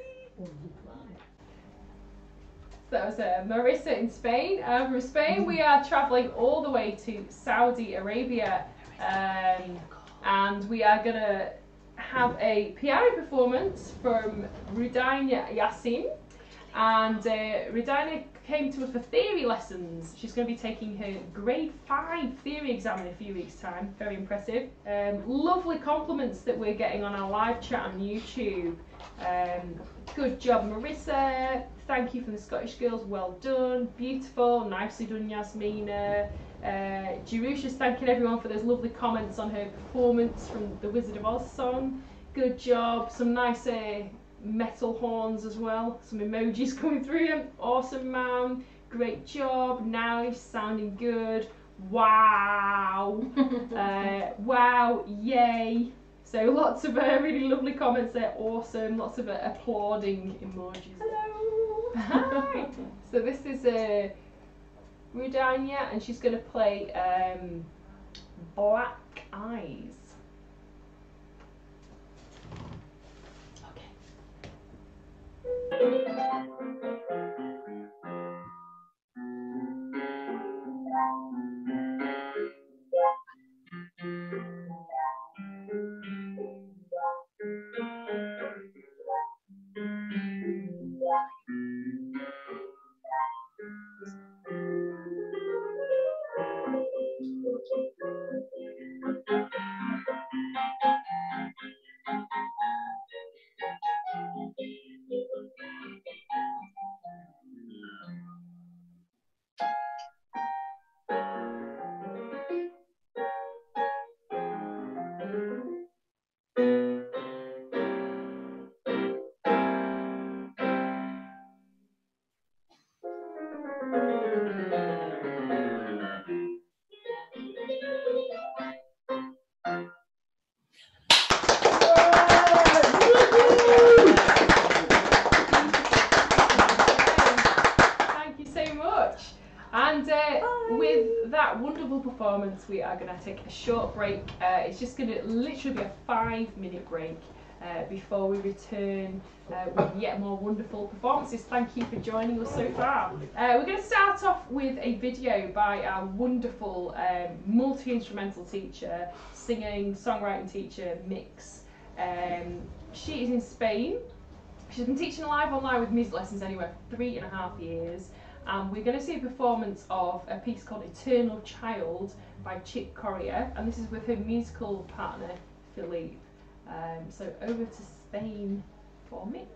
Speaker 2: That was uh, Marissa in Spain. Uh, from Spain, we are travelling all the way to Saudi Arabia, um, and we are going to have a piano performance from Rudaina Yassin. And uh, Rudaina came to us for theory lessons. She's going to be taking her grade five theory exam in a few weeks' time. Very impressive. Um, lovely compliments that we're getting on our live chat on YouTube. Um, good job, Marissa. Thank you from the Scottish Girls. Well done. Beautiful. Nicely done, Yasmina. Uh, Jerusha's thanking everyone for those lovely comments on her performance from the Wizard of Oz song. Good job. Some nice uh, metal horns as well. Some emojis coming through. Awesome, ma'am. Great job. Nice. Sounding good. Wow. uh, wow. Yay. So lots of uh, really lovely comments there. Awesome. Lots of uh, applauding emojis.
Speaker 1: Hello.
Speaker 2: Hi. So this is a. Uh, Rudaina, and she's going to play um, Black Eyes. Okay. We are going to take a short break. Uh, it's just going to literally be a five minute break uh, before we return uh, with yet more wonderful performances. Thank you for joining us so far. Uh, we're going to start off with a video by our wonderful um, multi-instrumental teacher, singing, songwriting teacher, Mix. Um, she is in Spain. She's been teaching live online with Music Lessons Anywhere for three and a half years. And we're going to see a performance of a piece called Eternal Child by Chick Corea, and this is with her musical partner Philippe. Um, so over to Spain for Mix.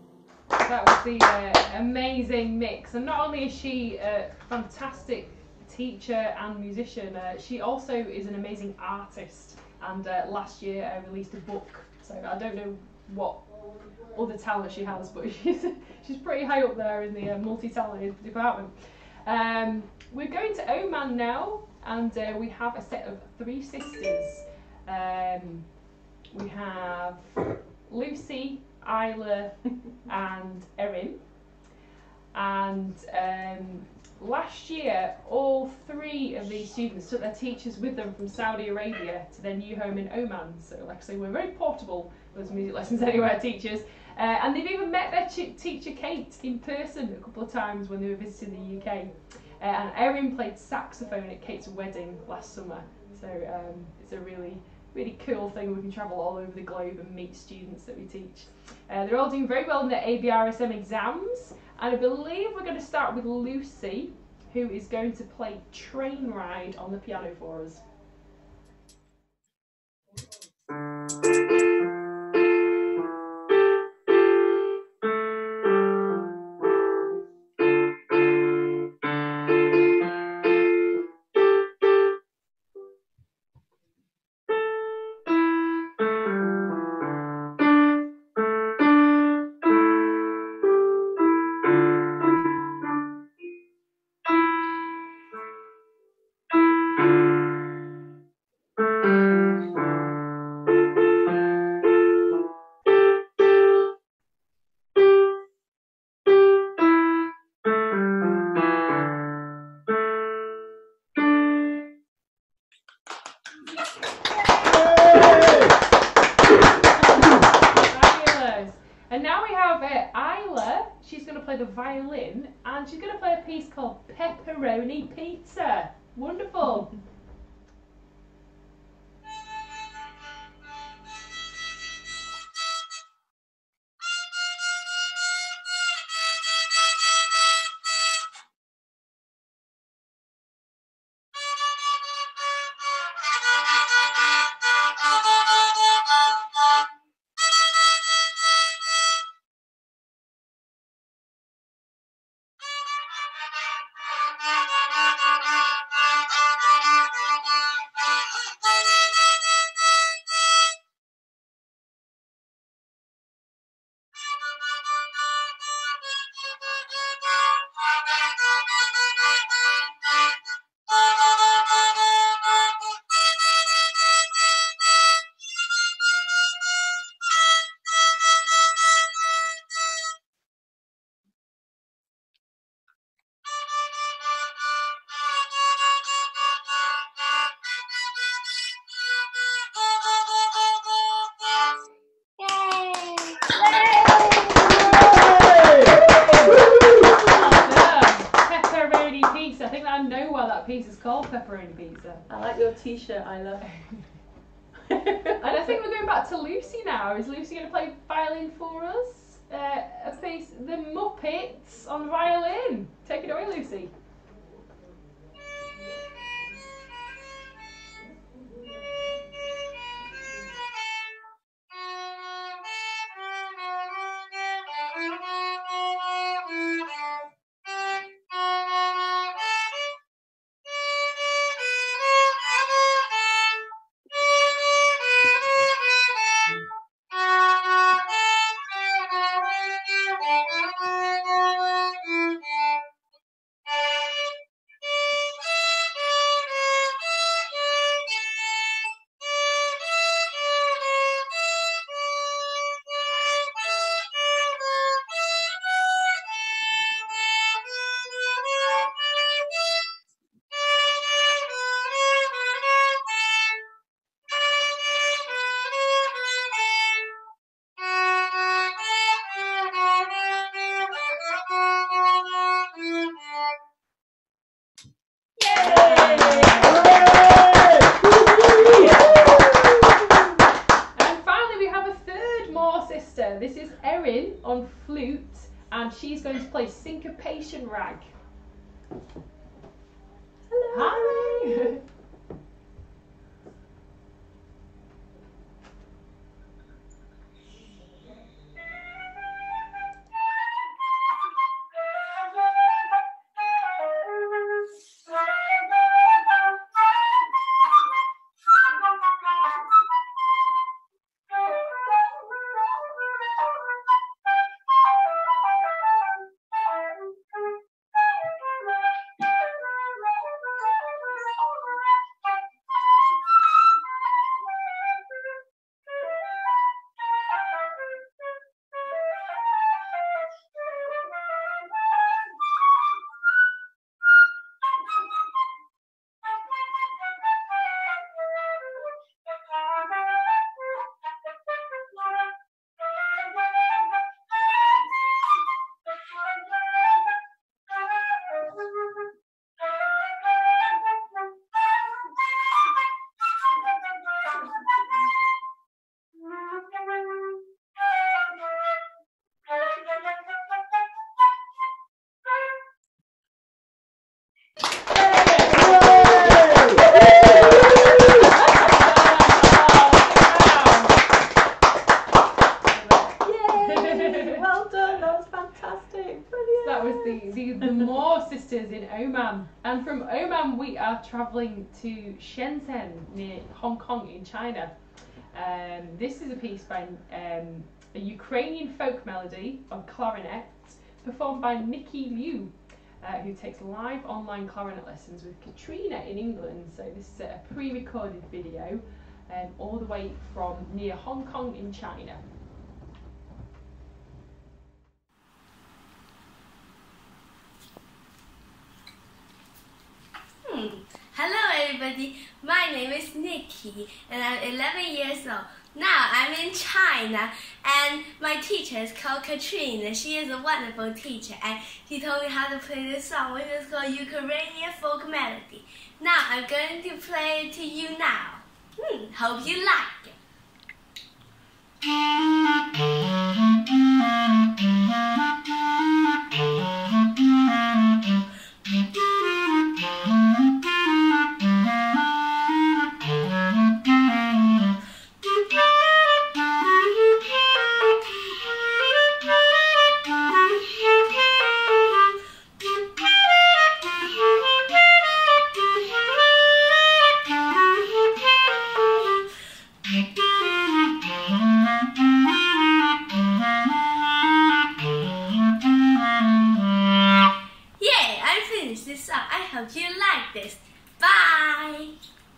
Speaker 2: That was the uh, amazing Mix, and not only is she a fantastic teacher and musician. Uh, she also is an amazing artist, and uh, last year I released a book. So I don't know what other talent she has, but she's she's pretty high up there in the uh, multi-talented department. Um, we're going to Oman now, and uh, we have a set of three sisters. Um, we have Lucy, Isla, and Erin. And um, last year, all three of these students took their teachers with them from Saudi Arabia to their new home in Oman. So, like I say, we're very portable, those Music Lessons Anywhere teachers. Uh, and they've even met their ch- teacher Kate in person a couple of times when they were visiting the U K. Uh, and Erin played saxophone at Kate's wedding last summer. So um, it's a really, really cool thing. We can travel all over the globe and meet students that we teach. Uh, they're all doing very well in their A B R S M exams. And I believe we're going to start with Lucy, who is going to play Train Ride on the piano for us. And now we have uh, Isla. She's going to play the violin, and she's going to play a piece called Pepperoni Pizza. Wonderful. I think I know why that piece is called Pepperoni Pizza.
Speaker 1: I like your t-shirt, Isla.
Speaker 2: And I think we're going back to Lucy now. Is Lucy going to play violin for us? Uh, a piece, The Muppets on violin. Take it away, Lucy. This is Erin on flute, and she's going to play Syncopation Rag. Hello. Hi. Oman. And from Oman, we are travelling to Shenzhen, near Hong Kong in China. Um, this is a piece by um, a Ukrainian folk melody on clarinet, performed by Nikki Liu, uh, who takes live online clarinet lessons with Katrina in England. So this is a pre-recorded video, um, all the way from near Hong Kong in China.
Speaker 11: Hmm. Hello everybody, my name is Nikki and I'm eleven years old. Now I'm in China and my teacher is called Katrina. She is a wonderful teacher and she told me how to play this song, which is called Ukrainian Folk Melody. Now I'm going to play it to you now. Hmm, hope you like it. I hope you like this. Bye!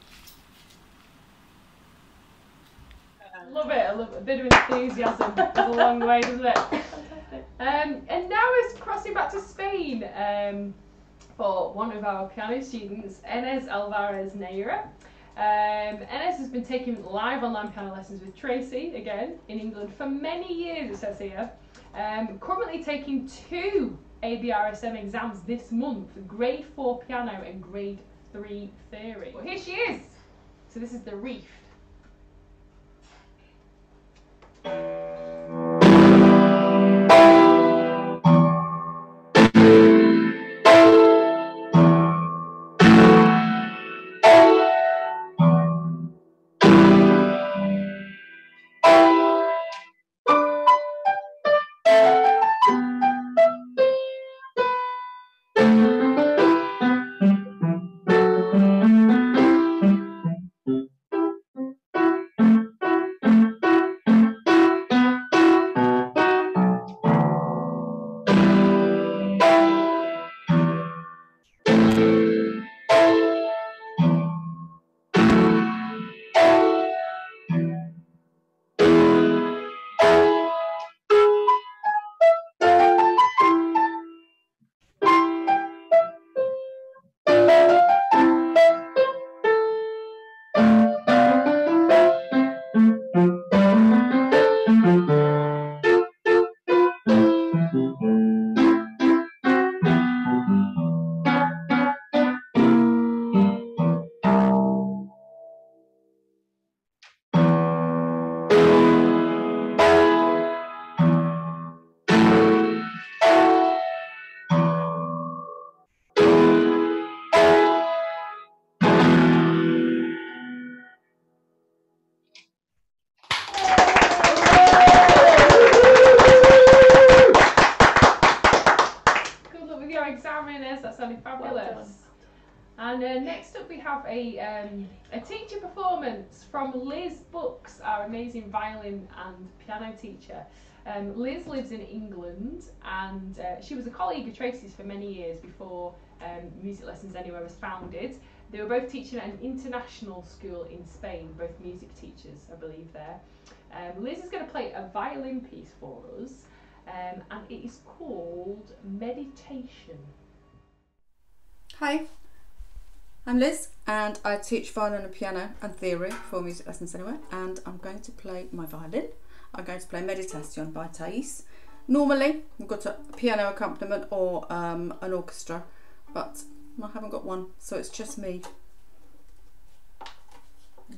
Speaker 2: Love it, I love it. A bit of enthusiasm goes a long way, doesn't it? Um, and now we're crossing back to Spain um, for one of our piano students, Enes Alvarez Neira. Um, Enes has been taking live online piano lessons with Tracy, again, in England for many years, it says here. Um, currently taking two A B R S M exams this month, grade four piano and grade three theory. Well, here she is. So this is the Reef. And uh, next up we have a, um, a teacher performance from Liz Books, our amazing violin and piano teacher. Um, Liz lives in England and uh, she was a colleague of Tracy's for many years before um, Music Lessons Anywhere was founded. They were both teaching at an international school in Spain, both music teachers, I believe there. Um, Liz is going to play a violin piece for us um, and it is called Meditation.
Speaker 12: Hi. I'm Liz and I teach violin and piano and theory for Music Lessons Anywhere, and I'm going to play my violin. I'm going to play Meditation by Thais. Normally we've got a piano accompaniment or um, an orchestra, but I haven't got one, so it's just me. Yeah.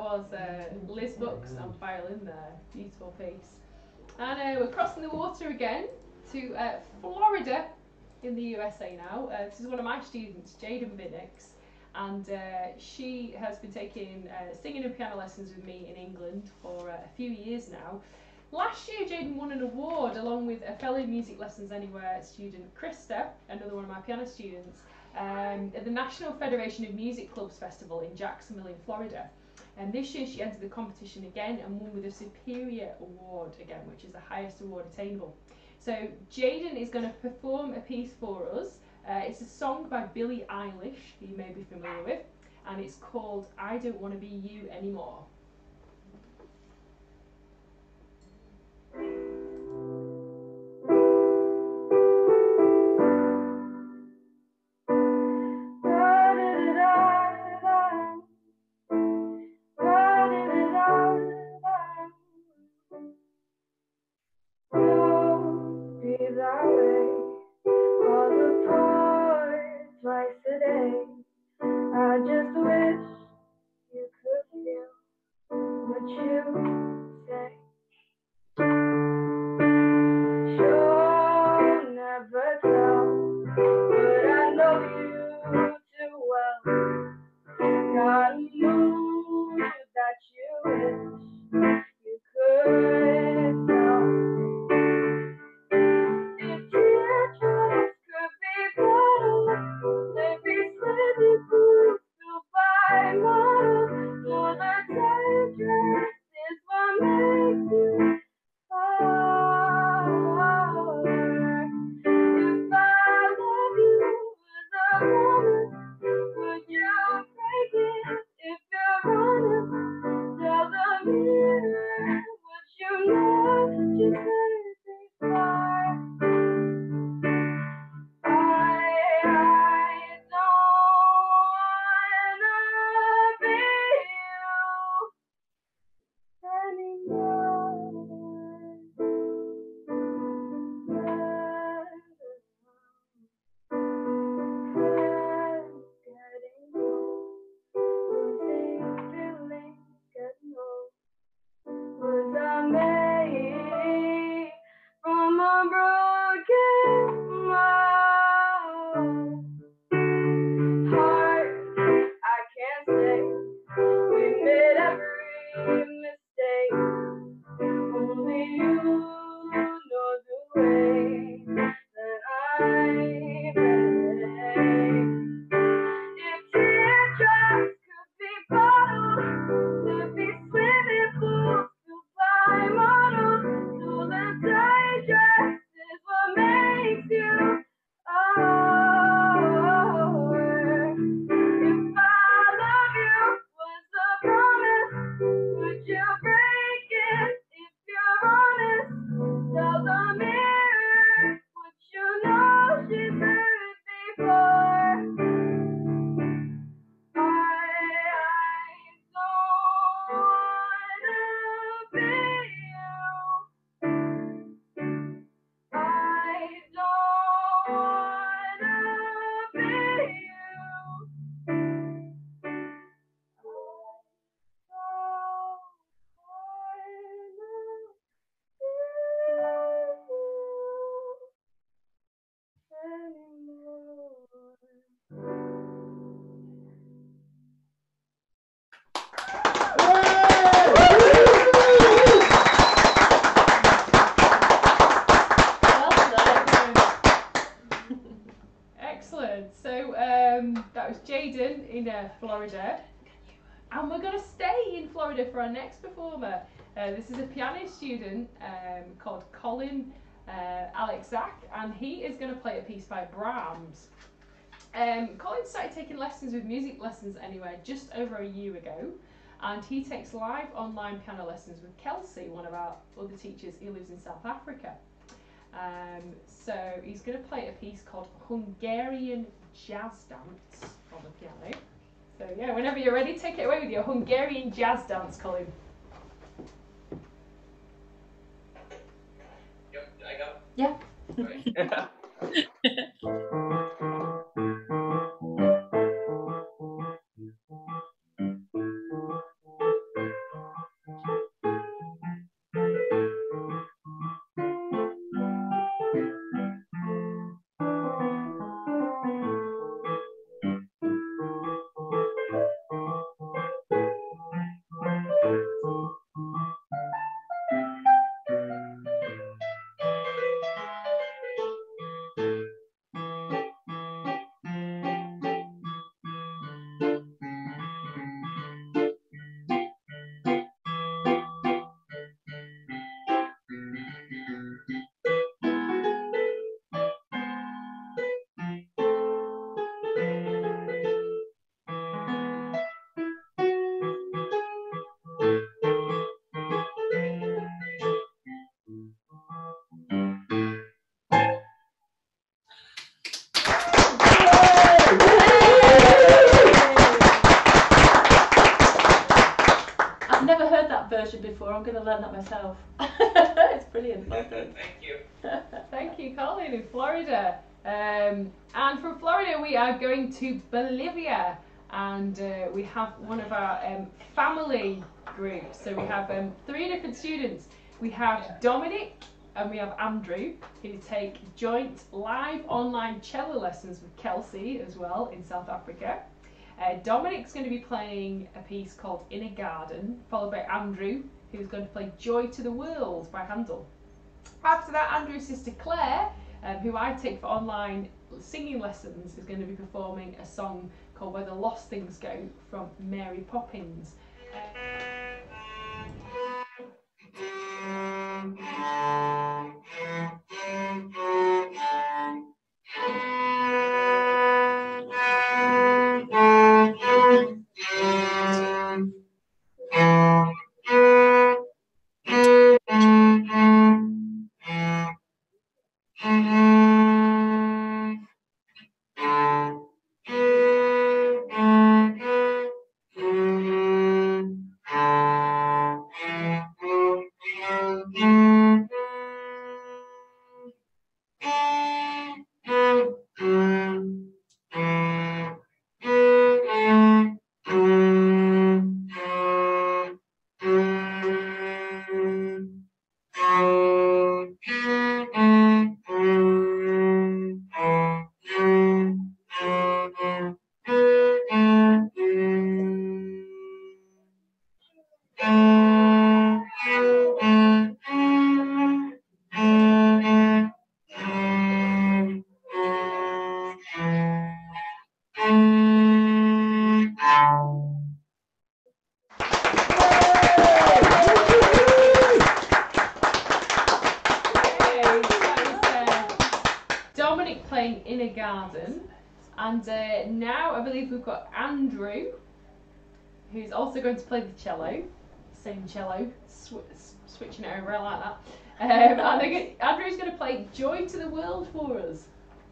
Speaker 2: was uh, Liz Books on violin there. Beautiful piece. And uh, we're crossing the water again to uh, Florida in the U S A now. Uh, this is one of my students, Jaden Binnix, and uh, she has been taking uh, singing and piano lessons with me in England for uh, a few years now. Last year, Jaden won an award along with a fellow Music Lessons Anywhere student, Krista, another one of my piano students, um, at the National Federation of Music Clubs Festival in Jacksonville in Florida. And this year she entered the competition again and won with a Superior Award again, which is the highest award attainable. So Jaden is going to perform a piece for us. Uh, it's a song by Billie Eilish, who you may be familiar with, and it's called I Don't Want to Be You Anymore. Florida, and we're going to stay in Florida for our next performer. Uh, this is a piano student um, called Colin uh, Alexak, and he is going to play a piece by Brahms. Um, Colin started taking lessons with Music Lessons Anywhere just over a year ago, and he takes live online piano lessons with Kelsey, one of our other teachers. He lives in South Africa. Um, so he's going to play a piece called Hungarian Jazz Dance on the piano. So yeah, whenever you're ready, take it away with your Hungarian Jazz Dance, Colin.
Speaker 13: Yep, I go.
Speaker 1: Yeah.
Speaker 13: Okay.
Speaker 1: version before. I'm going to learn that myself. It's brilliant. Well done.
Speaker 13: Thank you.
Speaker 2: Thank you, Colin, in Florida. Um, and from Florida, we are going to Bolivia, and uh, we have one of our um, family groups. So we have um, three different students. We have Dominic and we have Andrew, who take joint live online cello lessons with Kelsey as well in South Africa. Uh, Dominic's going to be playing a piece called In a Garden, followed by Andrew, who's going to play Joy to the World by Handel. After that, Andrew's sister Claire, um, who I take for online singing lessons, is going to be performing a song called Where the Lost Things Go from Mary Poppins. Dominic playing In a Garden, and uh, now I believe we've got Andrew, who's also going to play the cello, same cello, sw switching it over, I like that. Um, and I Andrew's going to play Joy to the World for us.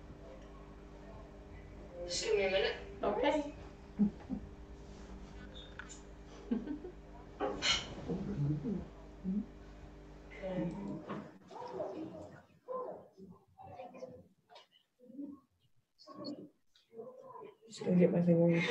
Speaker 3: Just give me a minute.
Speaker 1: Okay.
Speaker 5: Just gonna get my thing on.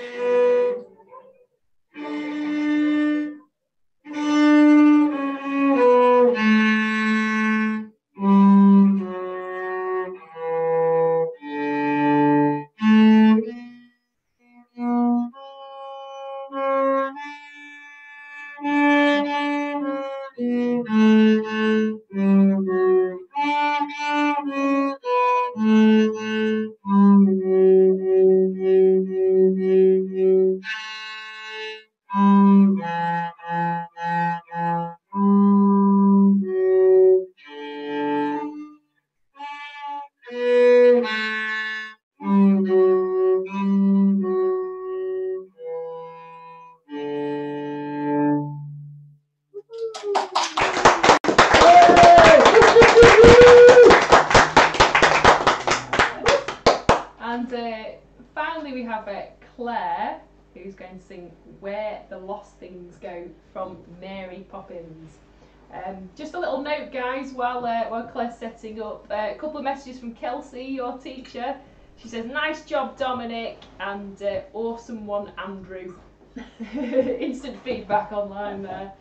Speaker 2: And uh, finally we have uh, Claire, who's going to sing Where the Lost Things Go from Mary Poppins. Um, just a little note, guys, while, uh, while Claire's setting up, uh, a couple of messages from Kelsey, your teacher. She says, nice job, Dominic, and uh, awesome one, Andrew. Instant feedback online there.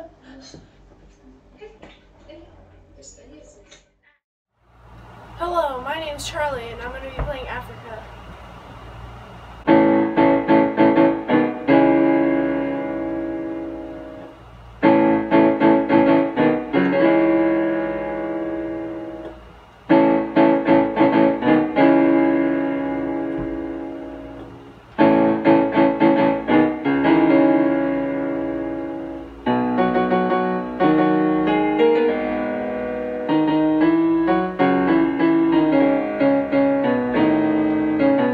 Speaker 14: Hello, my name's Charlie and I'm going to be playing Africa.
Speaker 6: Thank you.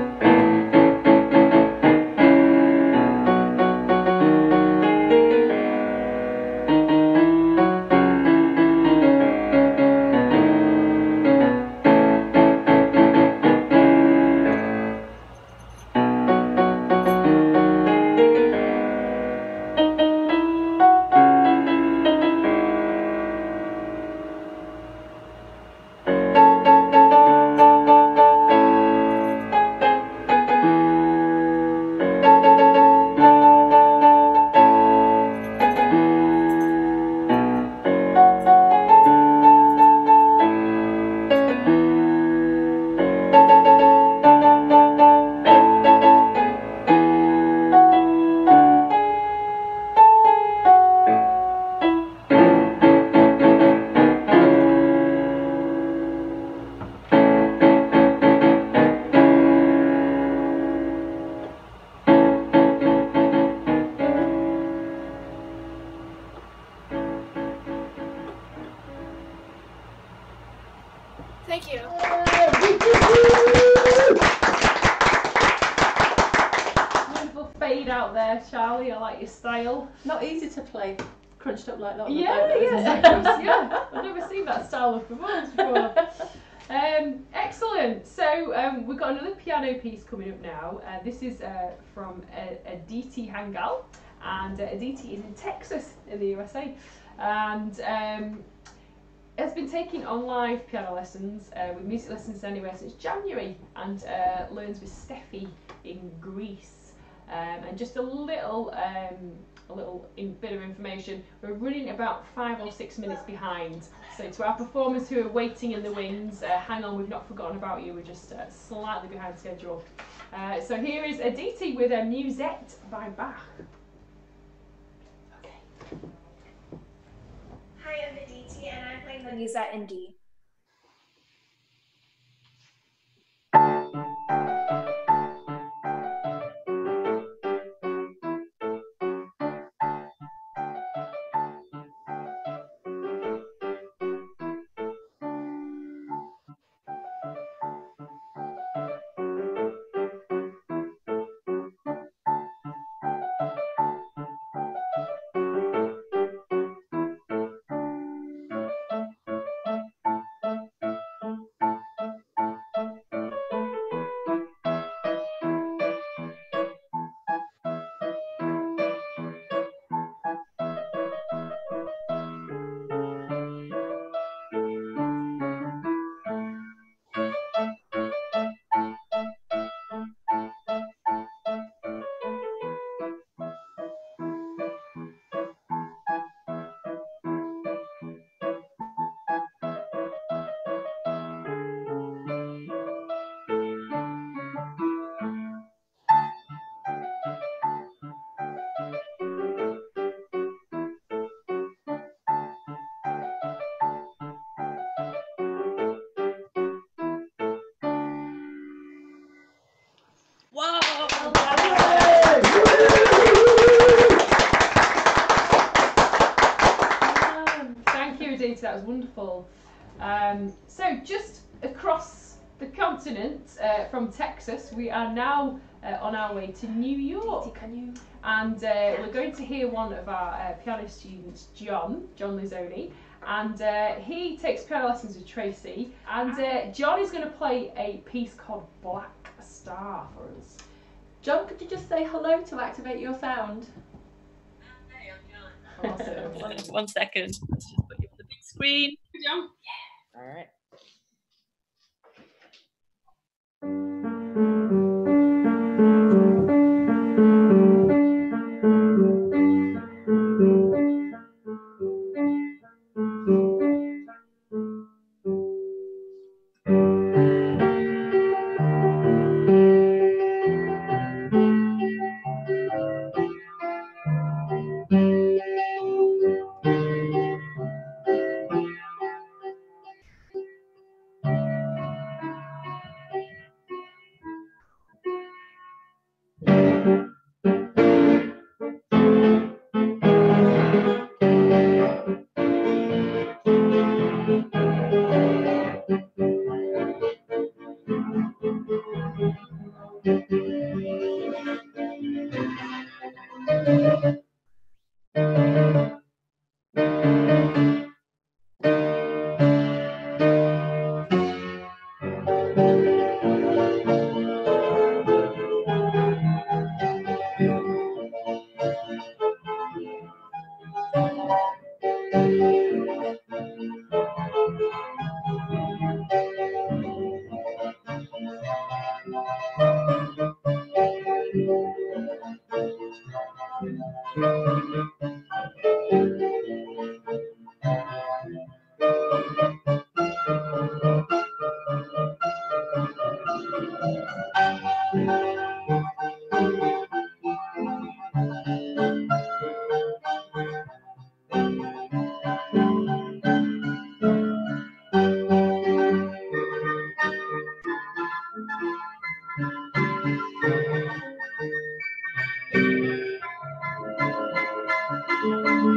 Speaker 2: Charlie. I like your style.
Speaker 1: Not easy to play crunched up like that.
Speaker 2: Yeah,
Speaker 1: though,
Speaker 2: yeah, yeah. I've never seen that style of performance before. Um, excellent. So um, we've got another piano piece coming up now. Uh, this is uh, from uh, Aditi Hangal, and uh, Aditi is in Texas in the U S A, and um, has been taking on live piano lessons uh, with Music Lessons Anywhere since January, and uh, learns with Steffi in Greece. Um, and just a little. Um, A little in, bit of information. We're running about five or six minutes behind. So to our performers who are waiting in the wings, uh, hang on, we've not forgotten about you. We're just uh, slightly behind schedule. Uh, so here is Aditi with a Musette by Bach.
Speaker 15: Okay. Hi, I'm Aditi, and I'm playing the Musette in D.
Speaker 2: That was wonderful. Um, so just across the continent uh, from Texas, we are now uh, on our way to New York. And uh, we're going to hear one of our uh, piano students, John, John Lizzoni. And uh, he takes piano lessons with Tracy. And uh, John is going to play a piece called Black Star for us.
Speaker 1: John, could you just say hello to activate your sound?
Speaker 3: Hey, I'm John.
Speaker 2: Awesome.
Speaker 9: one, one second. Let's just put you on the big screen.
Speaker 2: John?
Speaker 9: Yeah. All right. Thank you.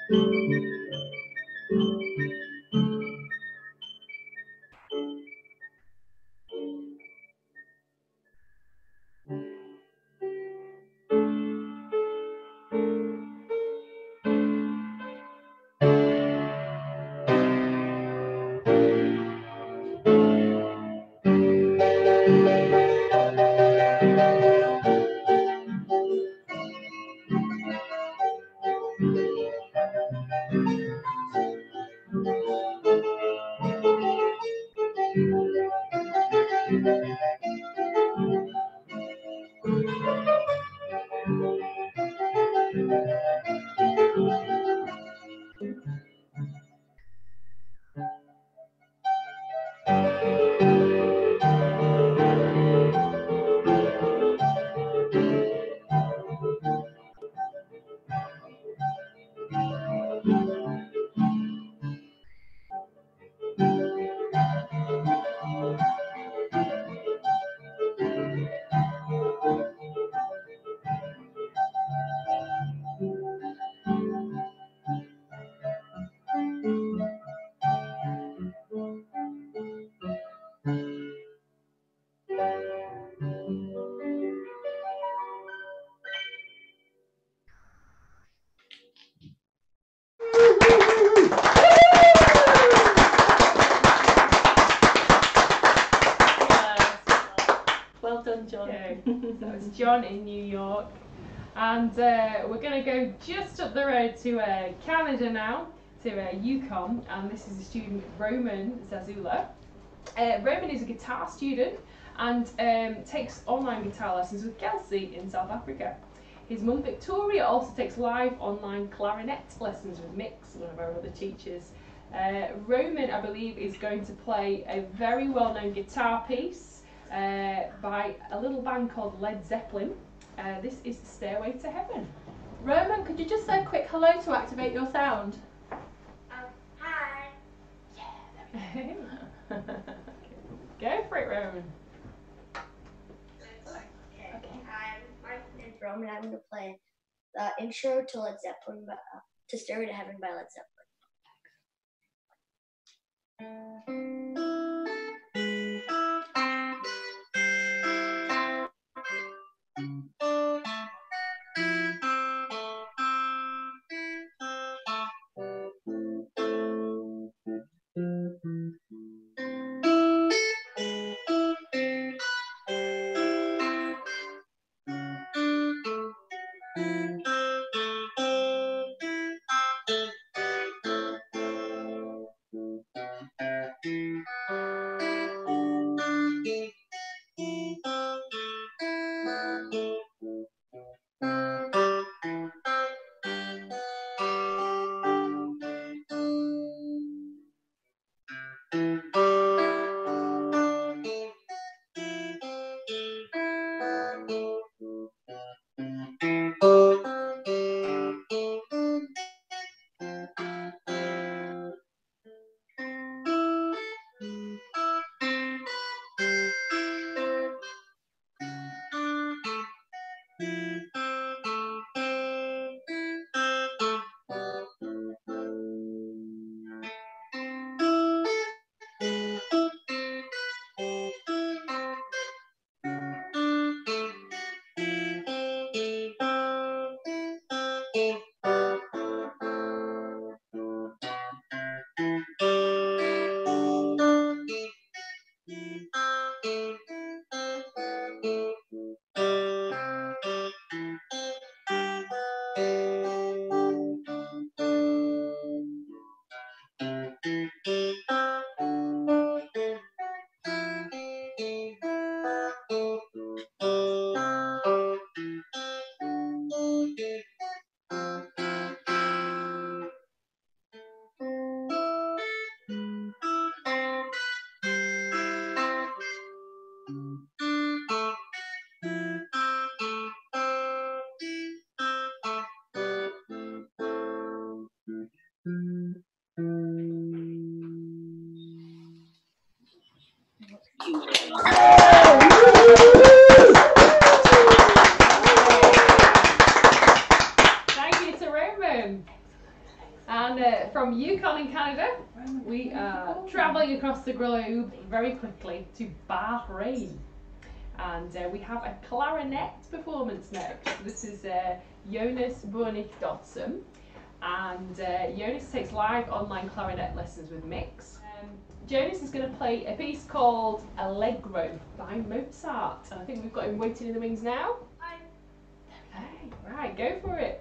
Speaker 1: Well done, John.
Speaker 2: Okay. That was John in New York. And uh, we're going to go just up the road to uh, Canada now, to uh, Yukon, and this is a student, Roman Zazula. Uh, Roman is a guitar student and um, takes online guitar lessons with Kelsey in South Africa. His mum Victoria also takes live online clarinet lessons with Mix, one of our other teachers. Uh, Roman, I believe, is going to play a very well-known guitar piece uh, by a little band called Led Zeppelin. Uh, this is Stairway to Heaven.
Speaker 1: Roman, could you just say a quick hello to activate your sound?
Speaker 11: Um, hi.
Speaker 2: Yeah. Go for it, Roman.
Speaker 11: Okay. okay. Hi, my name is Roman. I'm going to play the intro to Led Zeppelin, by, uh, to Stairway to Heaven by Led Zeppelin.
Speaker 2: And uh, from Yukon in Canada, we are travelling across the globe very quickly to Bahrain. And uh, we have a clarinet performance next. This is uh, Jonas Bornik Dodson. And uh, Jonas takes live online clarinet lessons with Mix. Um, Jonas is going to play a piece called Allegro by Mozart. And I think we've got him waiting in the wings now.
Speaker 11: Hi.
Speaker 2: Okay, right, go for it.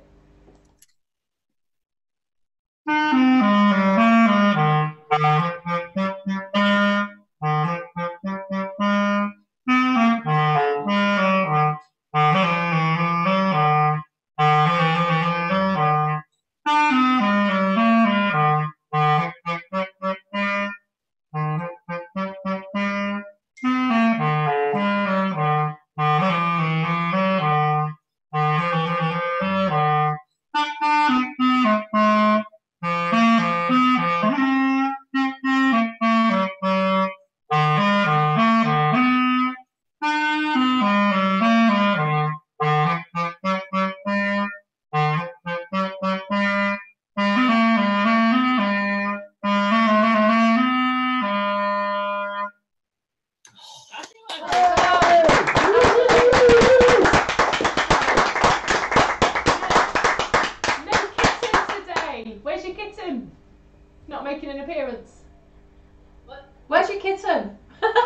Speaker 2: Where's your kitten? Not making an appearance.
Speaker 3: What?
Speaker 1: Where's your kitten?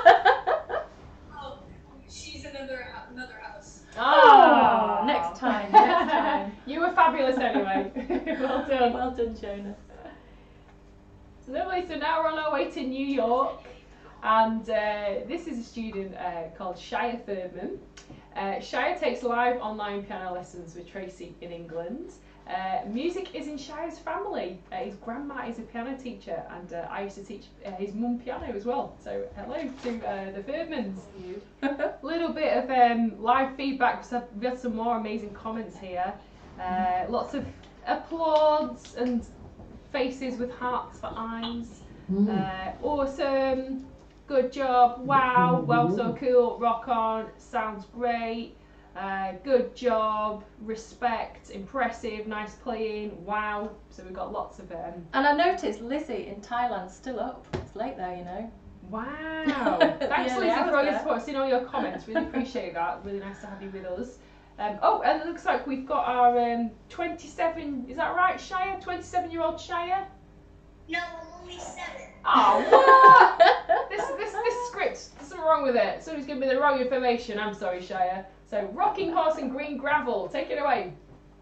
Speaker 3: Oh, she's another another house.
Speaker 2: Oh,
Speaker 1: next time, next time.
Speaker 2: You were fabulous anyway. Well done.
Speaker 1: Well done, Jonas.
Speaker 2: Lovely. So now we're on our way to New York, and uh, this is a student uh, called Shia Ferdman. Uh, Shia takes live online piano lessons with Tracy in England. Uh, music is in Shia's family. Uh, his grandma is a piano teacher, and uh, I used to teach uh, his mum piano as well. So hello to uh, the Ferdmans. A little bit of um, live feedback, because we've got some more amazing comments here. Uh, lots of applause and faces with hearts for eyes. Uh, awesome, good job, wow, well, so cool, rock on, sounds great. Uh, good job, respect, impressive, nice playing, wow. So we've got lots of um
Speaker 1: And I noticed Lizzie in Thailand's still up. It's late there, you know.
Speaker 2: Wow. Thanks,
Speaker 1: early
Speaker 2: Lizzie,
Speaker 1: hours
Speaker 2: for all your
Speaker 1: there.
Speaker 2: support. Seeing all your comments, really appreciate that. Really nice to have you with us. Um, oh, and it looks like we've got our um, twenty-seven, is that right, Shia? twenty-seven year old Shia?
Speaker 11: No, I'm only seven.
Speaker 2: Oh, what? this, this, this script, there's something wrong with it. Somebody's giving me the wrong information. I'm sorry, Shia. So, Rocking Horse and Green Gravel, take it away.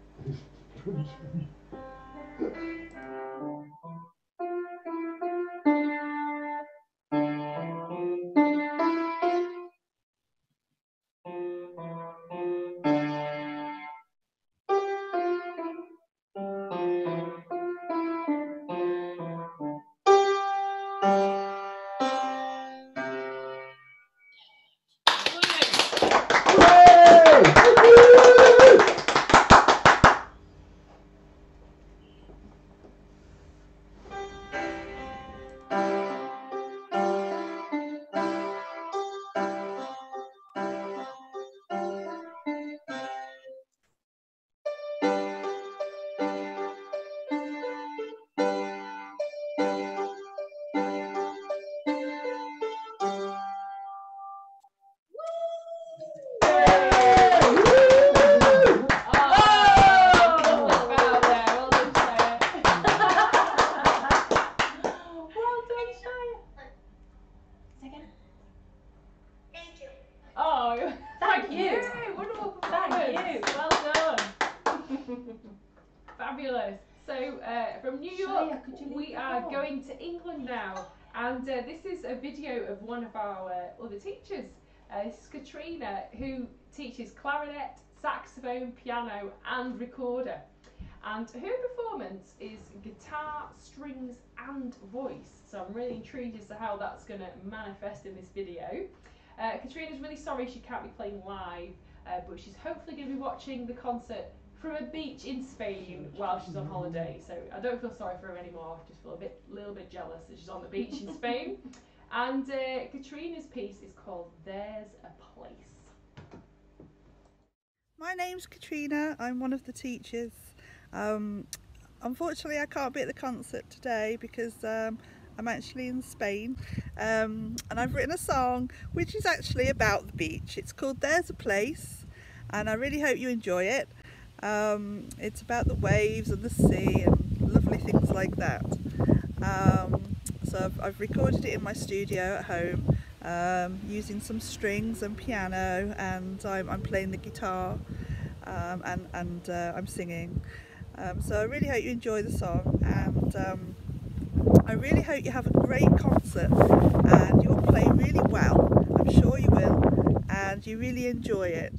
Speaker 2: Oh, thank you.
Speaker 1: Yay,
Speaker 2: Wonderful
Speaker 1: Thank
Speaker 2: performance.
Speaker 1: you.
Speaker 2: Well done. Fabulous. So uh, from New York,
Speaker 1: Shia, could you leave
Speaker 2: we
Speaker 1: the
Speaker 2: are
Speaker 1: floor?
Speaker 2: going to England now, and uh, this is a video of one of our uh, other teachers. Uh, this is Katrina, who teaches clarinet, saxophone, piano, and recorder. And her performance is guitar, strings, and voice. So I'm really intrigued as to how that's going to manifest in this video. Uh, Katrina's really sorry she can't be playing live, uh, but she's hopefully going to be watching the concert from a beach in Spain while she's on holiday. So I don't feel sorry for her anymore. I just feel a bit, little bit jealous that she's on the beach in Spain. And uh, Katrina's piece is called There's a Place.
Speaker 16: My name's Katrina. I'm one of the teachers. Um, unfortunately I can't be at the concert today because um, I'm actually in Spain, um, and I've written a song which is actually about the beach. It's called There's a Place, and I really hope you enjoy it. Um, it's about the waves and the sea and lovely things like that. Um, so I've, I've recorded it in my studio at home um, using some strings and piano, and I'm, I'm playing the guitar um, and, and uh, I'm singing. Um, so I really hope you enjoy the song, and um, I really hope you have a great concert and you'll play really well. I'm sure you will, and you really enjoy it.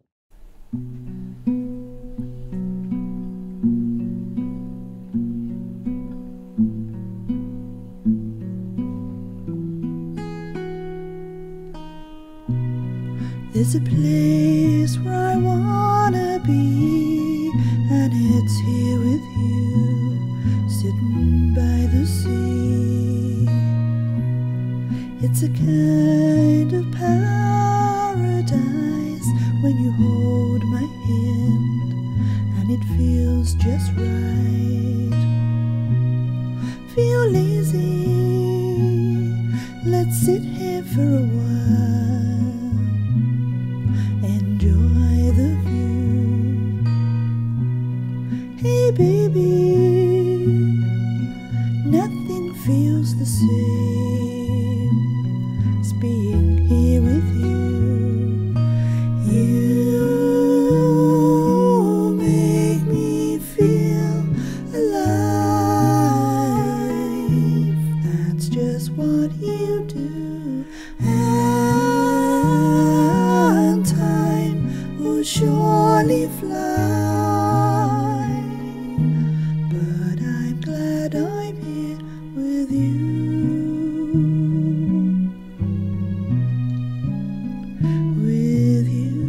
Speaker 16: There's a place where I wanna be, and it's here with you, sitting by the sea. It's a kind of paradise when you hold my hand, and it feels just right. Feel lazy, let's sit here for a while. Enjoy the view. Hey baby, nothing feels the same as being here with you. You make me feel alive. That's just what you do. And time will surely fly, but I'm glad I'm here with you, with you.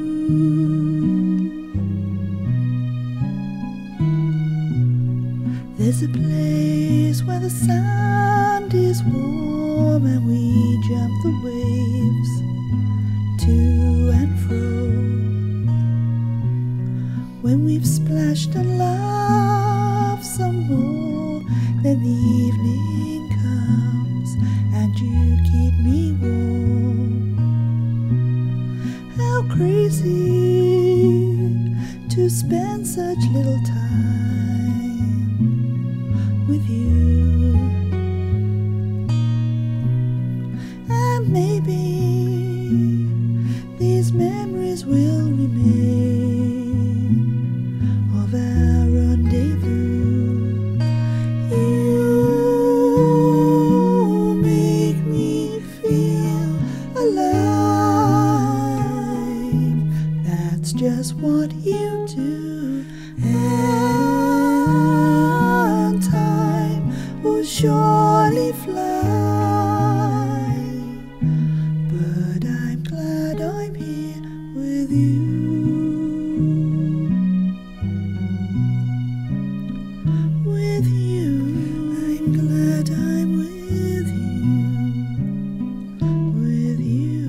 Speaker 16: There's a place where the sand is warm and we jump the waves to and fro. When we've splashed and laughed some more, then the evening comes and you keep me warm. How crazy to spend such little time with you. And maybe these memories will remain of our rendezvous. You make me feel alive. That's just what you do. And time will surely fly, but I'm glad I'm here with you, with you. I'm glad I'm with you, with you.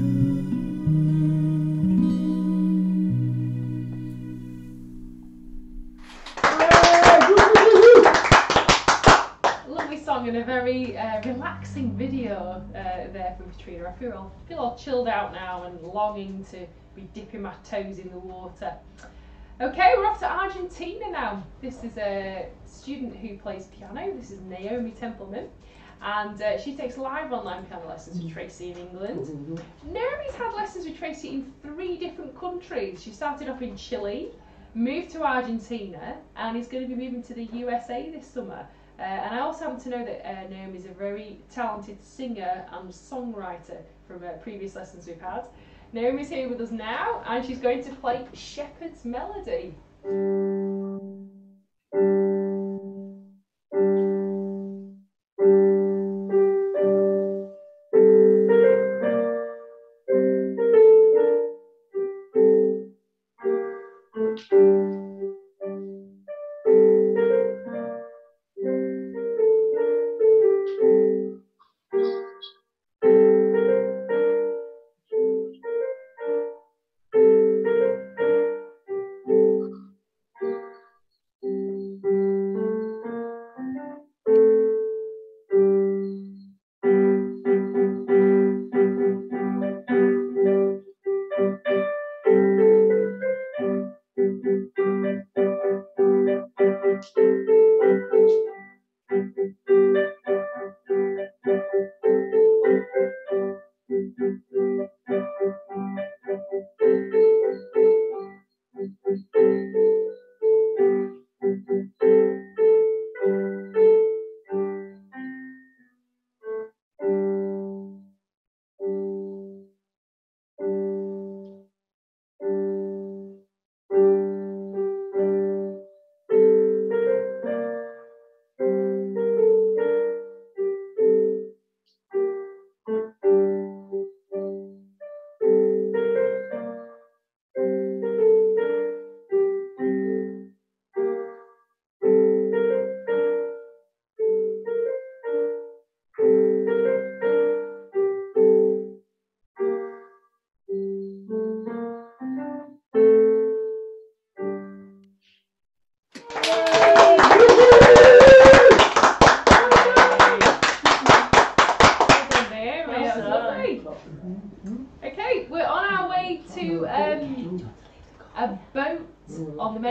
Speaker 2: Lovely song and a very uh, relaxing video uh, there from Katrina. I feel all, feel all chilled out now and longing to be dipping my toes in the water. Okay, we're off to Argentina now. This is a student who plays piano. This is Naomi Templeman, and uh, she takes live online piano lessons with Tracy in England. Naomi's had lessons with Tracy in three different countries. She started off in Chile, moved to Argentina, and is going to be moving to the U S A this summer. Uh, and I also happen to know that uh, Naomi is a very talented singer and songwriter from uh, previous lessons we've had. Naomi's here with us now, and she's going to play Shepherd's Melody.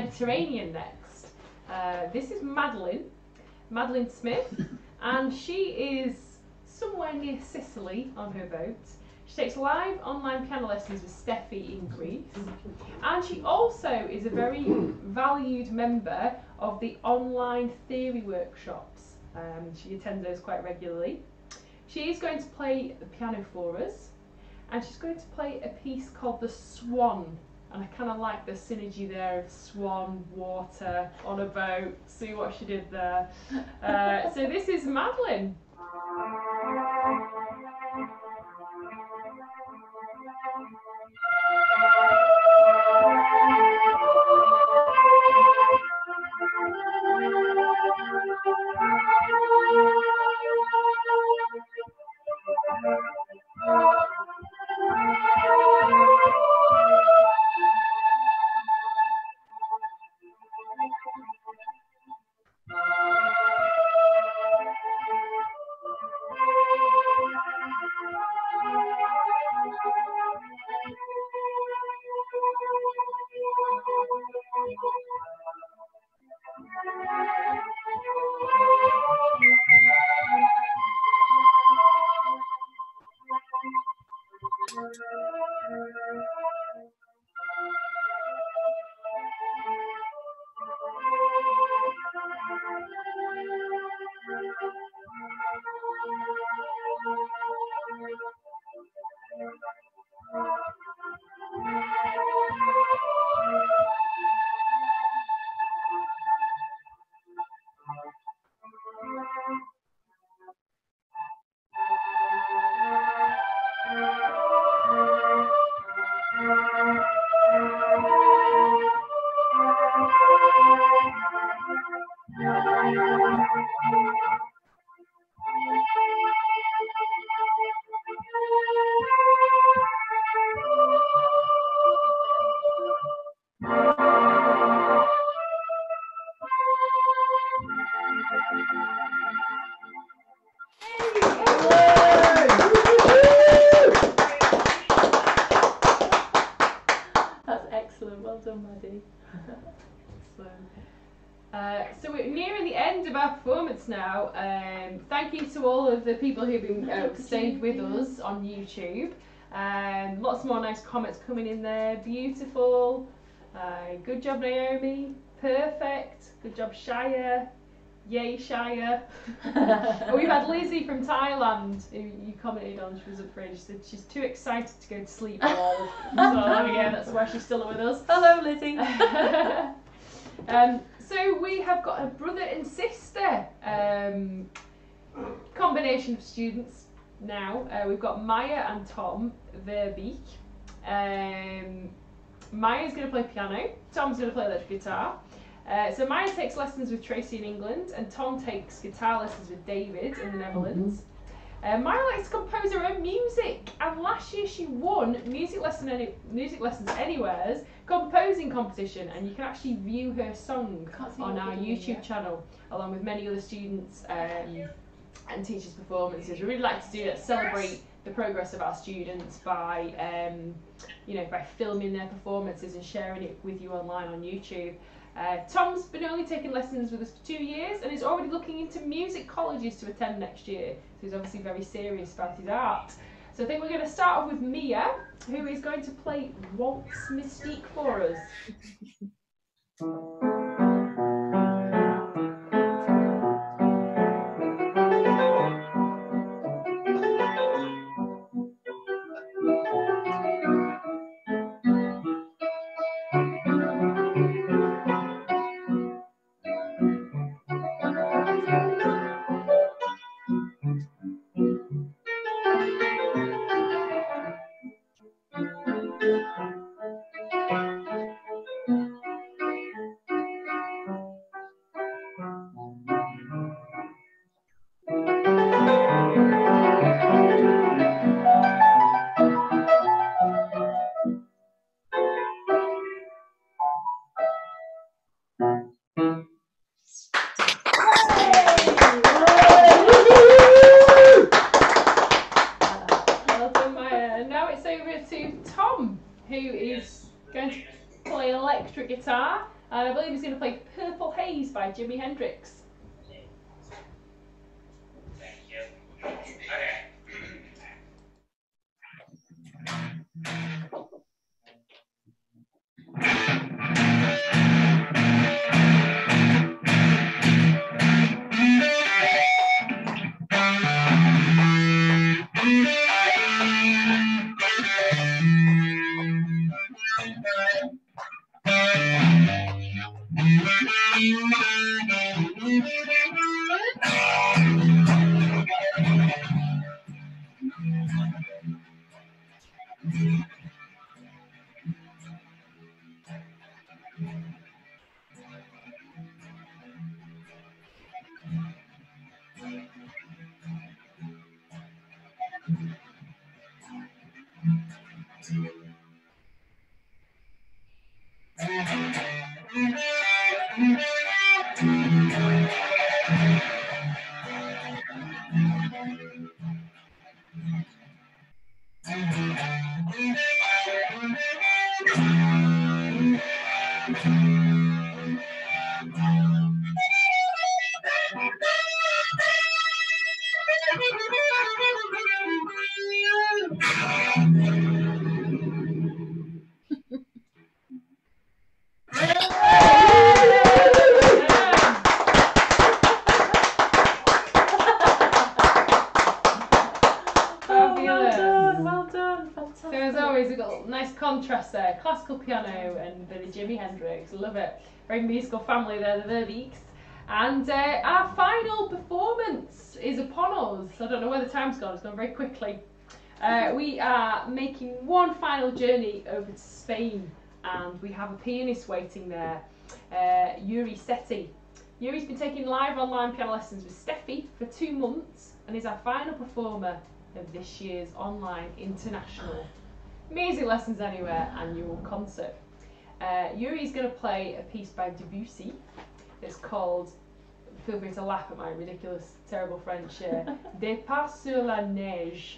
Speaker 2: Mediterranean next. Uh, this is Madeline, Madeline Smith, and she is somewhere near Sicily on her boat. She takes live online piano lessons with Steffi in Greece, and she also is a very valued member of the online theory workshops. Um, she attends those quite regularly. She is going to play the piano for us, and she's going to play a piece called The Swan. And I kind of like the synergy there of swan, water, on a boat. See what she did there. Uh, so this is Madeline. That's excellent. Well done, Maddie. Excellent. Uh, so we're nearing the end of our performance now. Um, thank you to all of the people who've been uh, stayed with us on YouTube. Um, lots more nice comments coming in there. Beautiful. Uh, good job, Naomi. Perfect. Good job, Shia. Yay, Shia. And we've had Lizzie from Thailand, who you commented on. She was afraid. She said she's too excited to go to sleep. All. So there we go. That's why she's still with us.
Speaker 1: Hello, Lizzie.
Speaker 2: um, so we have got a brother and sister um, combination of students now. Uh, we've got Maya and Tom Verbeek. Um, Maya's going to play piano. Tom's going to play electric guitar. Uh, so Maya takes lessons with Tracy in England, and Tom takes guitar lessons with David in the Netherlands. Uh, Maya likes to compose her own music, and last year she won Music Lesson Any Music Lessons Anywhere's composing competition, and you can actually view her song on our YouTube channel, along with many other students um, and teachers' performances. We really like to do that, celebrate the progress of our students by, um, you know, by filming their performances and sharing it with you online on YouTube. Uh, Tom's been only taking lessons with us for two years and is already looking into music colleges to attend next year. So he's obviously very serious about his art. So I think we're going to start off with Mia, who is going to play Waltz Mystique for us. William is going to play Purple Haze by Jimi Hendrix.
Speaker 13: Thank you. Okay.
Speaker 2: So as always, we've got a nice contrast there. Classical piano and a bit of Jimi Hendrix. Love it. Very musical family there, the Verbeeks. And uh, our final performance is upon us. I don't know where the time's gone. It's gone very quickly. Uh, we are making one final journey over to Spain, and we have a pianist waiting there, uh, Yuri Setti. Yuri's been taking live online piano lessons with Steffi for two months and is our final performer of this year's online international Music Lessons Anywhere annual concert. Uh, Yuri's going to play a piece by Debussy that's called, feel free to laugh at my ridiculous, terrible French, uh, Des Pas sur la neige.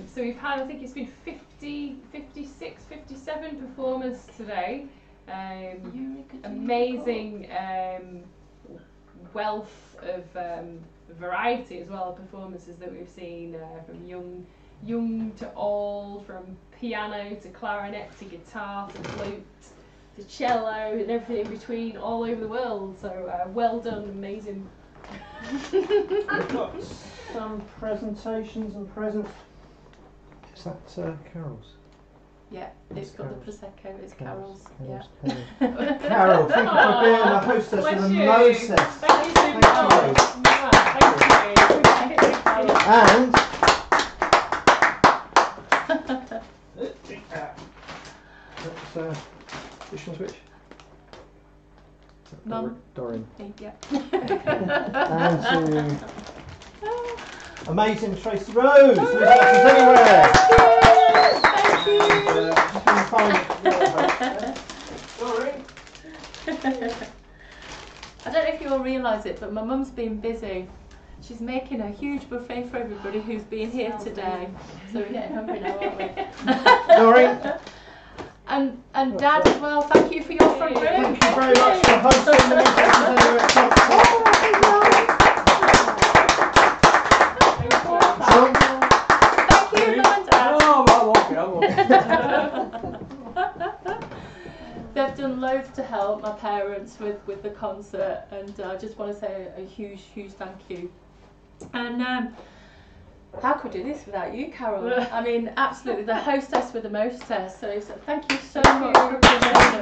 Speaker 2: so we've had, I think it's been fifty, fifty-six, fifty-seven performers today. Um, amazing um, wealth of um, variety as well of performances that we've seen, uh, from young young to old, from piano to clarinet to guitar to flute to cello and everything in between, all over the world. So uh, well done, amazing.
Speaker 17: We've got some presentations and presents. Is that uh, Carol's?
Speaker 1: Yeah, it's got the Prosecco, it's Carol's.
Speaker 17: Carol's,
Speaker 1: Yeah.
Speaker 17: Carol's. Carol, thank you for being a hostess
Speaker 2: Bless
Speaker 17: and a
Speaker 2: you.
Speaker 17: mostess.
Speaker 2: Thank you so much. Thank you.
Speaker 17: And that's uh, which one's which?
Speaker 1: Mum.
Speaker 17: Doreen.
Speaker 1: Yeah.
Speaker 17: And to amazing Tracy Rose, who's Lessons Anywhere.
Speaker 1: Thank you.
Speaker 17: And, uh, just gonna find Sorry.
Speaker 1: I don't know if you all realise it, but my mum's been busy. She's making a huge buffet for everybody who's been here today. So we're getting hungry now, aren't we?
Speaker 17: Doreen.
Speaker 1: And and Dad as well, thank you for your front room.
Speaker 17: Thank you very much for hosting the Music Lessons Anywhere
Speaker 1: Thank you, Mum and Dad.
Speaker 17: Oh, I'm walking, I'm walking.
Speaker 1: They've done loads to help my parents with, with the concert, and uh, I just want to say a, a huge, huge thank you. And um, how could we do this without you, Carol? I mean, absolutely, the hostess with the mostess. So, so thank you so much for presenting.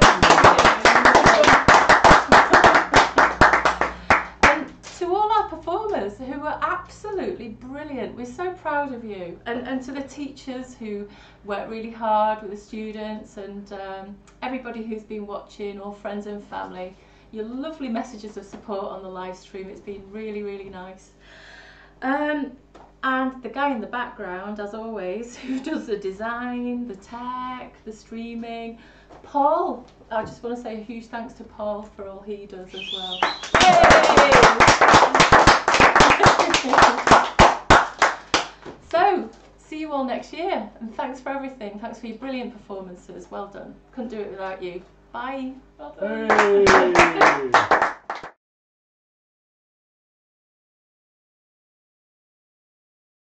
Speaker 1: And to all our performers who were absolutely brilliant, we're so proud of you. And, and to the teachers who worked really hard with the students, and um, everybody who's been watching, all friends and family, your lovely messages of support on the live stream. It's been really, really nice. Um, and the guy in the background, as always, who does the design, the tech, the streaming, Paul. I just want to say a huge thanks to Paul for all he does as well. So, see you all next year, and thanks for everything. Thanks for your brilliant performances. Well done. Couldn't do it without you. Bye. Well done.
Speaker 17: Hey.